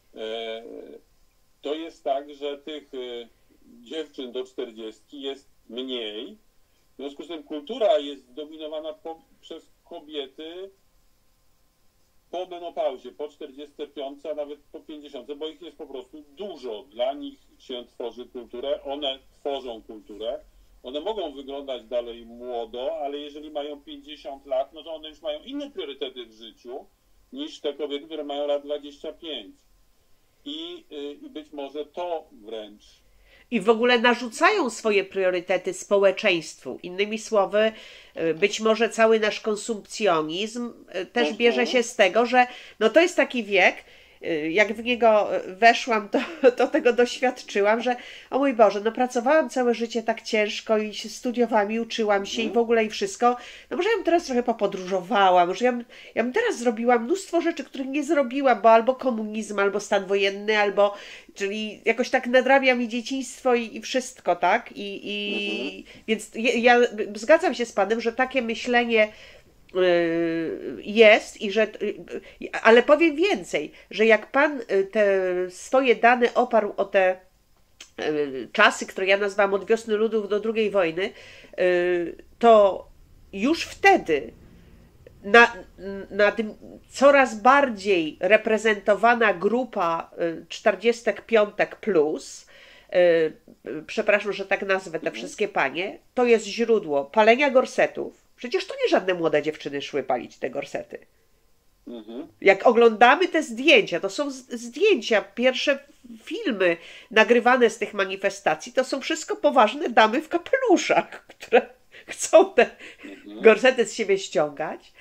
To jest tak, że tych dziewczyn do czterdziestki jest mniej. W związku z tym kultura jest zdominowana po, przez kobiety po menopauzie, po czterdziestce piątce, a nawet po pięćdziesiątce, bo ich jest po prostu dużo. Dla nich się tworzy kulturę, one tworzą kulturę. One mogą wyglądać dalej młodo, ale jeżeli mają pięćdziesiąt lat, no to one już mają inne priorytety w życiu niż te kobiety, które mają lat dwadzieścia pięć. I, i być może to wręcz i w ogóle narzucają swoje priorytety społeczeństwu. Innymi słowy, być może cały nasz konsumpcjonizm też bierze się z tego, że no to jest taki wiek, jak w niego weszłam, to, to tego doświadczyłam, że o mój Boże, no pracowałam całe życie tak ciężko i studiowałam i uczyłam się i w ogóle i wszystko. No może ja bym teraz trochę popodróżowała, może ja bym, ja bym teraz zrobiła mnóstwo rzeczy, których nie zrobiłam, bo albo komunizm, albo stan wojenny, albo, czyli jakoś tak nadrabia mi dzieciństwo i, i wszystko, tak? I, i mhm. Więc ja, ja zgadzam się z Panem, że takie myślenie jest i że, ale powiem więcej, że jak Pan te swoje dane oparł o te czasy, które ja nazwałam od wiosny ludów do drugiej wojny, to już wtedy na, na tym coraz bardziej reprezentowana grupa czterdziestek piątek plus, przepraszam, że tak nazwę te wszystkie panie, to jest źródło palenia gorsetów. Przecież to nie żadne młode dziewczyny szły palić te gorsety. Mhm. Jak oglądamy te zdjęcia, to są zdjęcia, pierwsze filmy nagrywane z tych manifestacji, to są wszystko poważne damy w kapeluszach, które chcą te mhm. gorsety z siebie ściągać.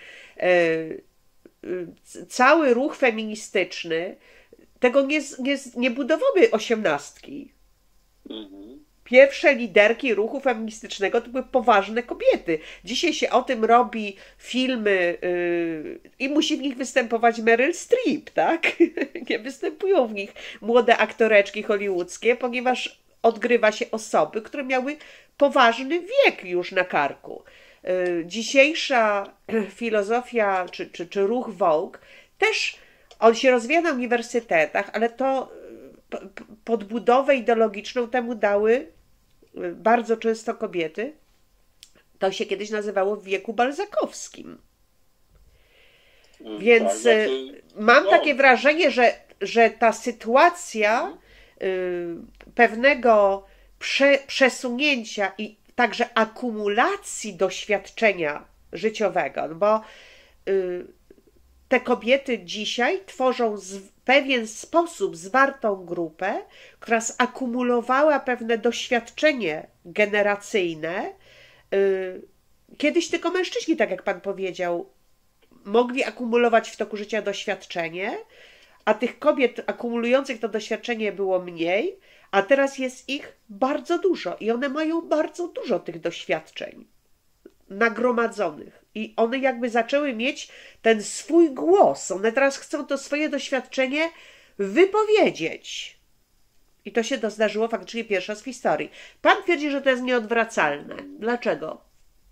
Cały ruch feministyczny, tego nie, nie, nie budowały osiemnastki. Mhm. Pierwsze liderki ruchu feministycznego to były poważne kobiety. Dzisiaj się o tym robi filmy yy, i musi w nich występować Meryl Streep, tak? Nie występują w nich młode aktoreczki hollywoodzkie, ponieważ odgrywa się osoby, które miały poważny wiek już na karku. Yy, dzisiejsza filozofia czy, czy, czy ruch Vogue też, on się rozwija na uniwersytetach, ale to podbudowę ideologiczną temu dały bardzo często kobiety. To się kiedyś nazywało w wieku balzakowskim. Więc tak, znaczy, mam no. takie wrażenie, że że ta sytuacja y, pewnego prze, przesunięcia i także akumulacji doświadczenia życiowego, no bo y, te kobiety dzisiaj tworzą w pewien sposób zwartą grupę, która zakumulowała pewne doświadczenie generacyjne. Kiedyś tylko mężczyźni, tak jak pan powiedział, mogli akumulować w toku życia doświadczenie, a tych kobiet akumulujących to doświadczenie było mniej, a teraz jest ich bardzo dużo i one mają bardzo dużo tych doświadczeń nagromadzonych i one jakby zaczęły mieć ten swój głos. One teraz chcą to swoje doświadczenie wypowiedzieć. I to się to zdarzyło faktycznie pierwszy raz w historii. Pan twierdzi, że to jest nieodwracalne. Dlaczego?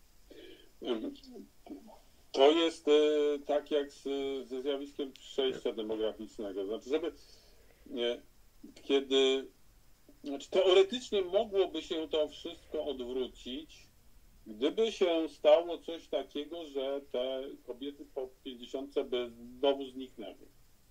To jest tak jak z, ze zjawiskiem przejścia demograficznego. Znaczy, żeby nie, kiedy znaczy teoretycznie mogłoby się to wszystko odwrócić, gdyby się stało coś takiego, że te kobiety po pięćdziesiątce by znowu zniknęły.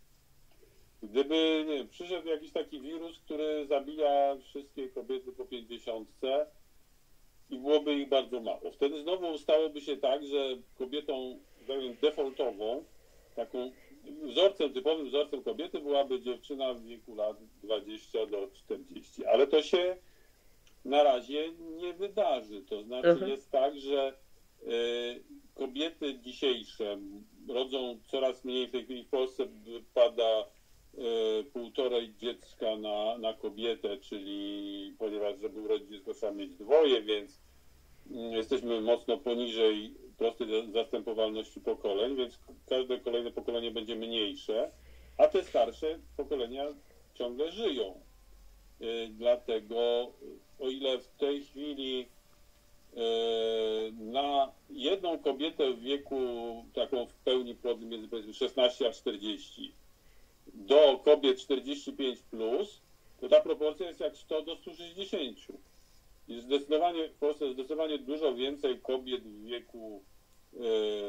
Gdyby nie, przyszedł jakiś taki wirus, który zabija wszystkie kobiety po pięćdziesiątce i byłoby ich bardzo mało. Wtedy znowu stałoby się tak, że kobietą defaultową, taką wzorcem, typowym wzorcem kobiety byłaby dziewczyna w wieku lat dwudziestu do czterdziestu. Ale to się na razie nie wydarzy. To znaczy mhm. jest tak, że y, kobiety dzisiejsze rodzą coraz mniej. W tej chwili w Polsce pada y, półtorej dziecka na, na kobietę, czyli ponieważ żeby urodzić dziecko trzeba mieć dwoje, więc y, jesteśmy mocno poniżej prostej zastępowalności pokoleń, więc każde kolejne pokolenie będzie mniejsze, a te starsze pokolenia ciągle żyją. Y, dlatego o ile w tej chwili y, na jedną kobietę w wieku taką w pełni płodnym między powiedzmy szesnaście a czterdzieści do kobiet czterdzieści pięć plus, to ta proporcja jest jak sto do stu sześćdziesięciu. Jest zdecydowanie, w Polsce jest zdecydowanie dużo więcej kobiet w wieku y,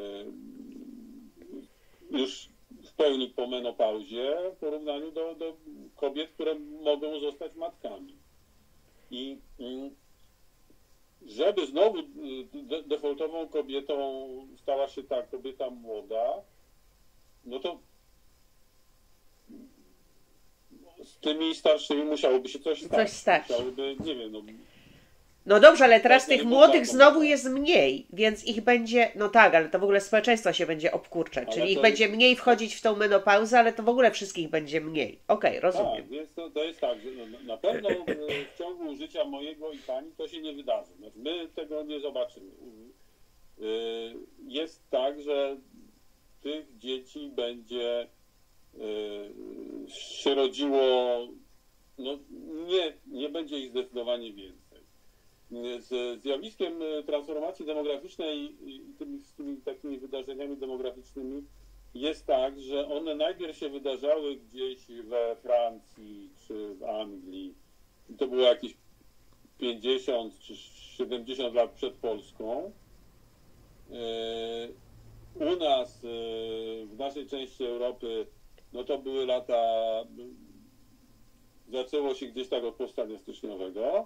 już w pełni po menopauzie w porównaniu do, do kobiet, które mogą zostać matkami. I żeby znowu defaultową kobietą stała się ta kobieta młoda, no to z tymi starszymi musiałoby się coś stać. Coś stać. Musiałoby, nie wiem, no, No dobrze, ale teraz tych młodych znowu jest mniej, więc ich będzie, no tak, ale to w ogóle społeczeństwo się będzie obkurczać, czyli ich będzie mniej wchodzić w tą menopauzę, ale to w ogóle wszystkich będzie mniej. Okej, okay, rozumiem. Tak, więc to, to jest tak, że no, na pewno w ciągu życia mojego i pani to się nie wydarzy. Znaczy, my tego nie zobaczymy. Jest tak, że tych dzieci będzie się rodziło, no nie, nie będzie ich zdecydowanie więcej. Z zjawiskiem transformacji demograficznej i tymi, z tymi takimi wydarzeniami demograficznymi jest tak, że one najpierw się wydarzały gdzieś we Francji czy w Anglii. I to było jakieś pięćdziesiąt czy siedemdziesiąt lat przed Polską. U nas, w naszej części Europy, no to były lata, zaczęło się gdzieś tak od powstania styczniowego.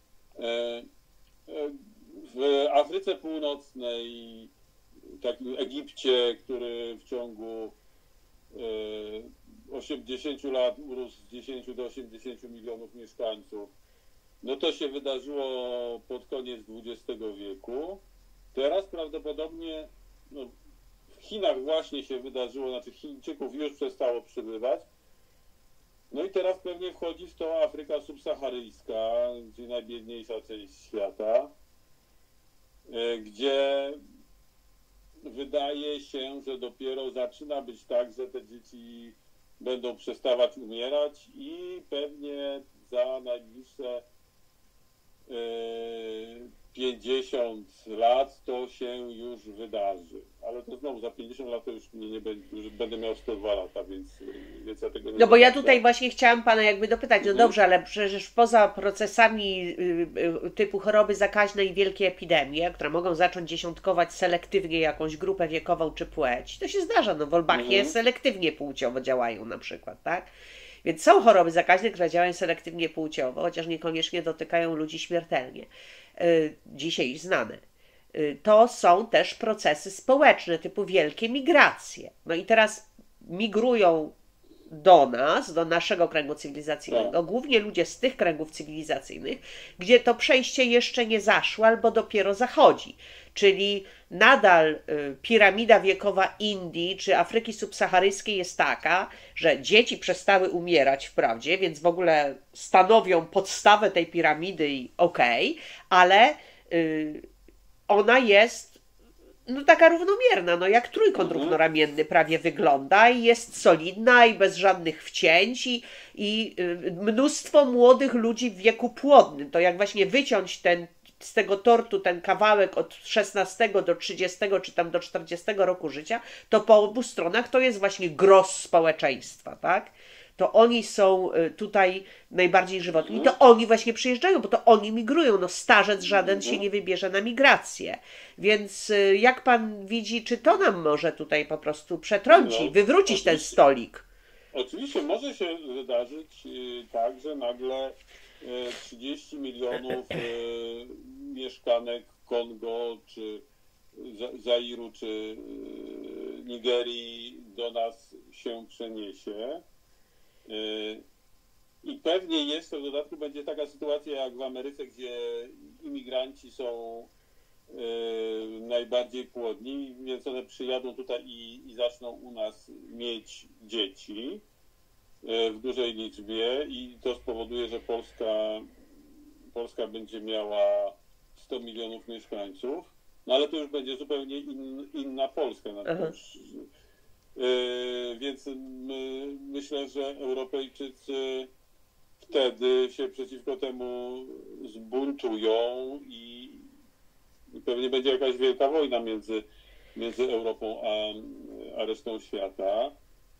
W Afryce Północnej, takim Egipcie, który w ciągu osiemdziesięciu lat urósł z dziesięciu do osiemdziesięciu milionów mieszkańców, no to się wydarzyło pod koniec dwudziestego wieku. Teraz prawdopodobnie no, w Chinach właśnie się wydarzyło, znaczy Chińczyków już przestało przybywać. No i teraz pewnie wchodzi w to Afryka subsaharyjska, czyli najbiedniejsza część świata, gdzie wydaje się, że dopiero zaczyna być tak, że te dzieci będą przestawać umierać i pewnie za najbliższe pięćdziesiąt lat to się już wydarzy. Ale to znowu za pięćdziesiąt lat to już, mnie nie będzie, już będę miał sto dwa lata, więc, więc ja tego nie No bo ja zobaczę. tutaj właśnie chciałam pana jakby dopytać, no Mhm. dobrze, ale przecież poza procesami y, y, typu choroby zakaźne i wielkie epidemie, które mogą zacząć dziesiątkować selektywnie jakąś grupę wiekową czy płeć, to się zdarza, no Wolbachie Mhm. selektywnie płciowo działają na przykład, tak? Więc są choroby zakaźne, które działają selektywnie płciowo, chociaż niekoniecznie dotykają ludzi śmiertelnie. Y, dzisiaj znane. Y, to są też procesy społeczne typu wielkie migracje. No i teraz migrują do nas, do naszego kręgu cywilizacyjnego, Tak. głównie ludzie z tych kręgów cywilizacyjnych, gdzie to przejście jeszcze nie zaszło albo dopiero zachodzi. Czyli nadal y, piramida wiekowa Indii czy Afryki subsaharyjskiej jest taka, że dzieci przestały umierać wprawdzie, więc w ogóle stanowią podstawę tej piramidy i okej, okay, ale y, ona jest no taka równomierna, no jak trójkąt Mhm. równoramienny prawie wygląda i jest solidna i bez żadnych wcięć i, i y, mnóstwo młodych ludzi w wieku płodnym. To jak właśnie wyciąć ten, z tego tortu ten kawałek od szesnastego do trzydziestego czy tam do czterdziestego roku życia, to po obu stronach to jest właśnie gros społeczeństwa, tak? To oni są y, tutaj najbardziej żywotni. I to oni właśnie przyjeżdżają, bo to oni migrują. No starzec żaden się nie wybierze na migrację. Więc y, jak pan widzi, czy to nam może tutaj po prostu przetrącić, No, wywrócić ten oczywiście. stolik? Oczywiście może się wydarzyć y, tak, że nagle y, trzydzieści milionów y, mieszkanek Kongo, czy Za- Zairu, czy y, Nigerii do nas się przeniesie. Y, I pewnie jest, w dodatku będzie taka sytuacja jak w Ameryce, gdzie imigranci są y, najbardziej płodni, więc one przyjadą tutaj i, i zaczną u nas mieć dzieci y, w dużej liczbie i to spowoduje, że Polska, Polska będzie miała sto milionów mieszkańców, no ale to już będzie zupełnie in, inna Polska. No to Aha. już, y, więc my, myślę, że Europejczycy wtedy się przeciwko temu zbuntują i, i pewnie będzie jakaś wielka wojna między, między Europą a, a resztą świata,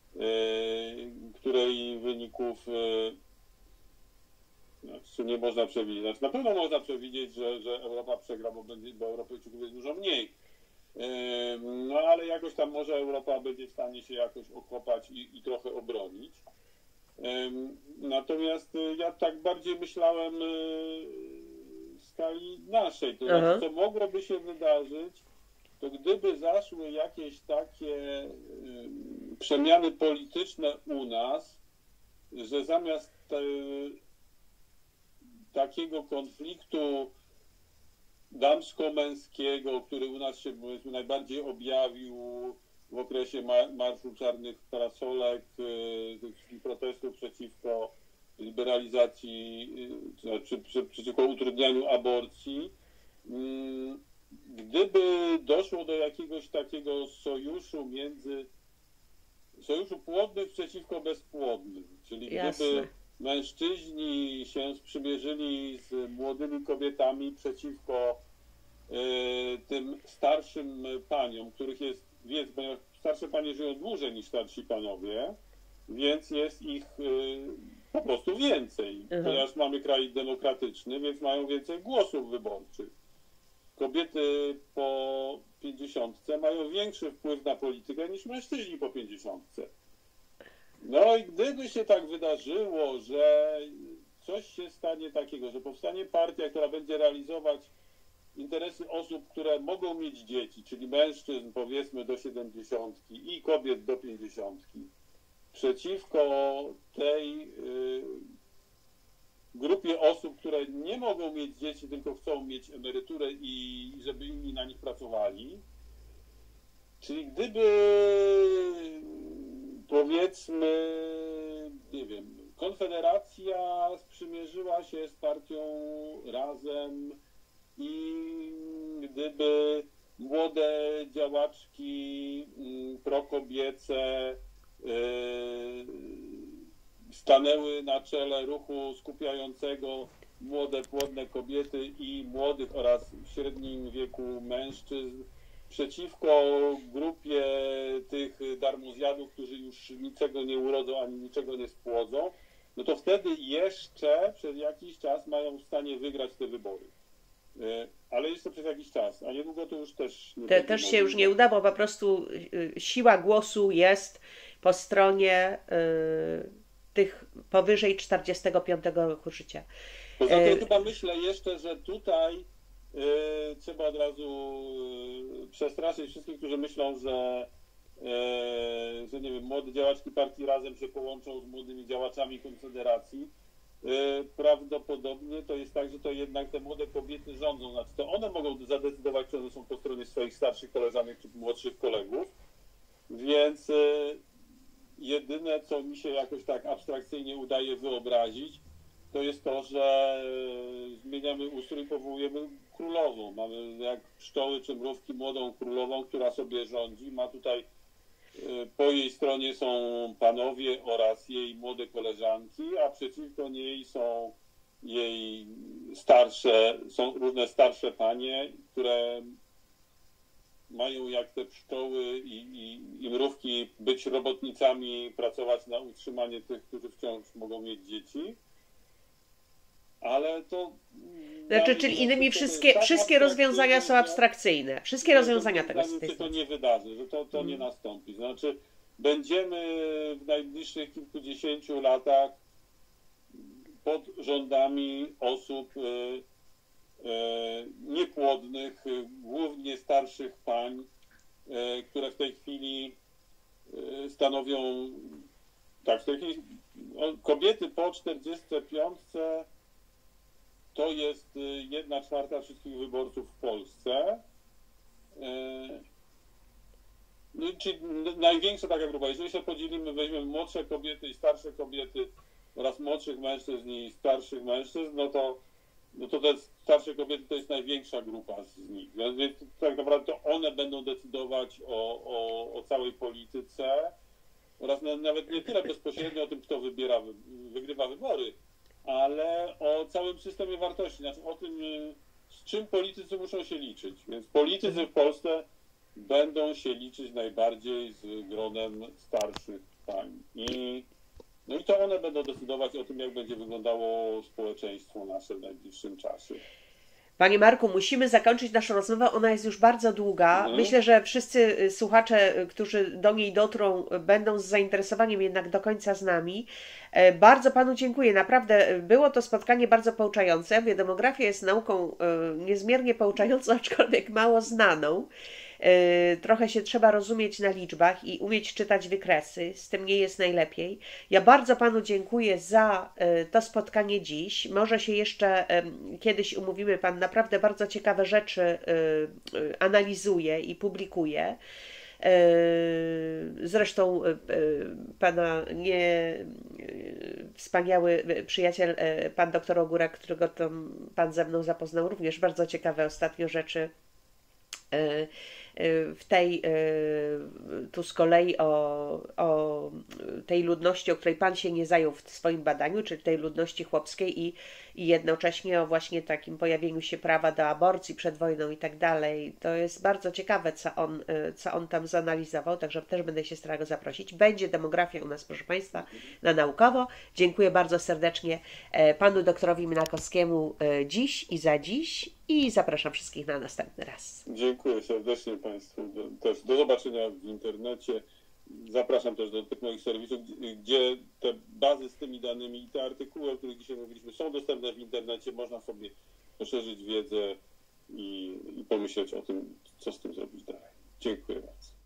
yy, której wyników yy, znaczy nie można przewidzieć. Znaczy, na pewno można przewidzieć, że, że Europa przegra, bo, będzie, bo Europejczyków jest dużo mniej. Yy, no ale jakoś tam może Europa będzie w stanie się jakoś okopać i, i trochę obronić. Natomiast ja tak bardziej myślałem w skali naszej, to znaczy, co mogłoby się wydarzyć, to gdyby zaszły jakieś takie przemiany polityczne u nas, że zamiast te, takiego konfliktu damsko-męskiego, który u nas się powiedzmy najbardziej objawił w okresie Marszu Czarnych Parasolek, tych protestów przeciwko liberalizacji, czy, czy, przeciwko utrudnianiu aborcji, gdyby doszło do jakiegoś takiego sojuszu między, sojuszu płodnych przeciwko bezpłodnym, czyli Jasne. gdyby mężczyźni się sprzymierzyli z młodymi kobietami przeciwko y, tym starszym paniom, których jest więcej, ponieważ starsze panie żyją dłużej niż starsi panowie, więc jest ich y, po prostu więcej. Mhm. Ponieważ mamy kraj demokratyczny, więc mają więcej głosów wyborczych. Kobiety po pięćdziesiątce mają większy wpływ na politykę niż mężczyźni po pięćdziesiątce. No i gdyby się tak wydarzyło, że coś się stanie takiego, że powstanie partia, która będzie realizować interesy osób, które mogą mieć dzieci, czyli mężczyzn powiedzmy do siedemdziesiątki i kobiet do pięćdziesiątki, przeciwko tej y, grupie osób, które nie mogą mieć dzieci, tylko chcą mieć emeryturę i żeby inni na nich pracowali. Czyli gdyby powiedzmy, nie wiem, Konfederacja sprzymierzyła się z partią Razem i gdyby młode działaczki prokobiece stanęły na czele ruchu skupiającego młode, płodne kobiety i młodych oraz w średnim wieku mężczyzn przeciwko grupie tych darmozjadów, którzy już niczego nie urodzą ani niczego nie spłodzą, no to wtedy jeszcze przez jakiś czas mają w stanie wygrać te wybory. Ale jeszcze przez jakiś czas, a niedługo to już też nie Te, też się już nie uda, bo po prostu siła głosu jest po stronie y, tych powyżej czterdziestego piątego roku życia. Poza tym chyba myślę jeszcze, że tutaj y, trzeba od razu y, przestraszyć wszystkich, którzy myślą, że, y, że nie wiem, młode działaczki partii Razem się połączą z młodymi działaczami Konfederacji. Y, prawdopodobnie to jest tak, że to jednak te młode kobiety rządzą, znaczy to one mogą zadecydować, czy one są po stronie swoich starszych koleżanek czy młodszych kolegów, więc y, jedyne, co mi się jakoś tak abstrakcyjnie udaje wyobrazić, to jest to, że zmieniamy ustrój, powołujemy królową. Mamy jak pszczoły czy mrówki młodą królową, która sobie rządzi. Ma tutaj, po jej stronie są panowie oraz jej młode koleżanki, a przeciwko niej są jej starsze, są różne starsze panie, które mają jak te pszczoły i, i, i mrówki być robotnicami, pracować na utrzymanie tych, którzy wciąż mogą mieć dzieci. Ale to... Znaczy, czyli innymi wszystkie, tak wszystkie rozwiązania są abstrakcyjne. Wszystkie rozwiązania tego systemu się to nie wydarzy, że to, to hmm. nie nastąpi. Znaczy, będziemy w najbliższych kilkudziesięciu latach pod rządami osób e, e, niepłodnych, głównie starszych pań, e, które w tej chwili e, stanowią... Tak, w tej chwili kobiety po czterdziestce piątce to jest jedna czwarta wszystkich wyborców w Polsce. No, czyli największa taka grupa. Jeżeli się podzielimy, weźmiemy młodsze kobiety i starsze kobiety oraz młodszych mężczyzn i starszych mężczyzn, no to, no to te starsze kobiety to jest największa grupa z nich. Więc tak naprawdę to one będą decydować o, o, o całej polityce oraz nawet nie tyle bezpośrednio o tym, kto wybiera, wygrywa wybory, ale o całym systemie wartości, znaczy o tym, z czym politycy muszą się liczyć. Więc politycy w Polsce będą się liczyć najbardziej z gronem starszych pań. I, no i to one będą decydować o tym, jak będzie wyglądało społeczeństwo nasze w najbliższym czasie. Panie Marku, musimy zakończyć naszą rozmowę, ona jest już bardzo długa. Mhm. Myślę, że wszyscy słuchacze, którzy do niej dotrą, będą z zainteresowaniem jednak do końca z nami. Bardzo Panu dziękuję, naprawdę było to spotkanie bardzo pouczające. Demografia jest nauką niezmiernie pouczającą, aczkolwiek mało znaną. Trochę się trzeba rozumieć na liczbach i umieć czytać wykresy, z tym nie jest najlepiej. Ja bardzo Panu dziękuję za to spotkanie dziś. Może się jeszcze kiedyś umówimy, Pan naprawdę bardzo ciekawe rzeczy analizuje i publikuje. Zresztą Pana nie wspaniały przyjaciel, Pan doktor Ogórek, którego tam Pan ze mną zapoznał, również bardzo ciekawe ostatnio rzeczy w tej, tu z kolei o, o tej ludności, o której Pan się nie zajął w swoim badaniu, czyli tej ludności chłopskiej i, i jednocześnie o właśnie takim pojawieniu się prawa do aborcji przed wojną i tak dalej. To jest bardzo ciekawe, co on, co on tam zanalizował, także też będę się starała go zaprosić. Będzie demografia u nas, proszę Państwa, na Naukowo. Dziękuję bardzo serdecznie Panu doktorowi Minakowskiemu dziś i za dziś i zapraszam wszystkich na następny raz. Dziękuję serdecznie Państwu. Do, też do zobaczenia w internecie. Zapraszam też do tych moich serwisów, gdzie te bazy z tymi danymi i te artykuły, o których dzisiaj mówiliśmy, są dostępne w internecie. Można sobie poszerzyć wiedzę i, i pomyśleć o tym, co z tym zrobić dalej. Dziękuję bardzo.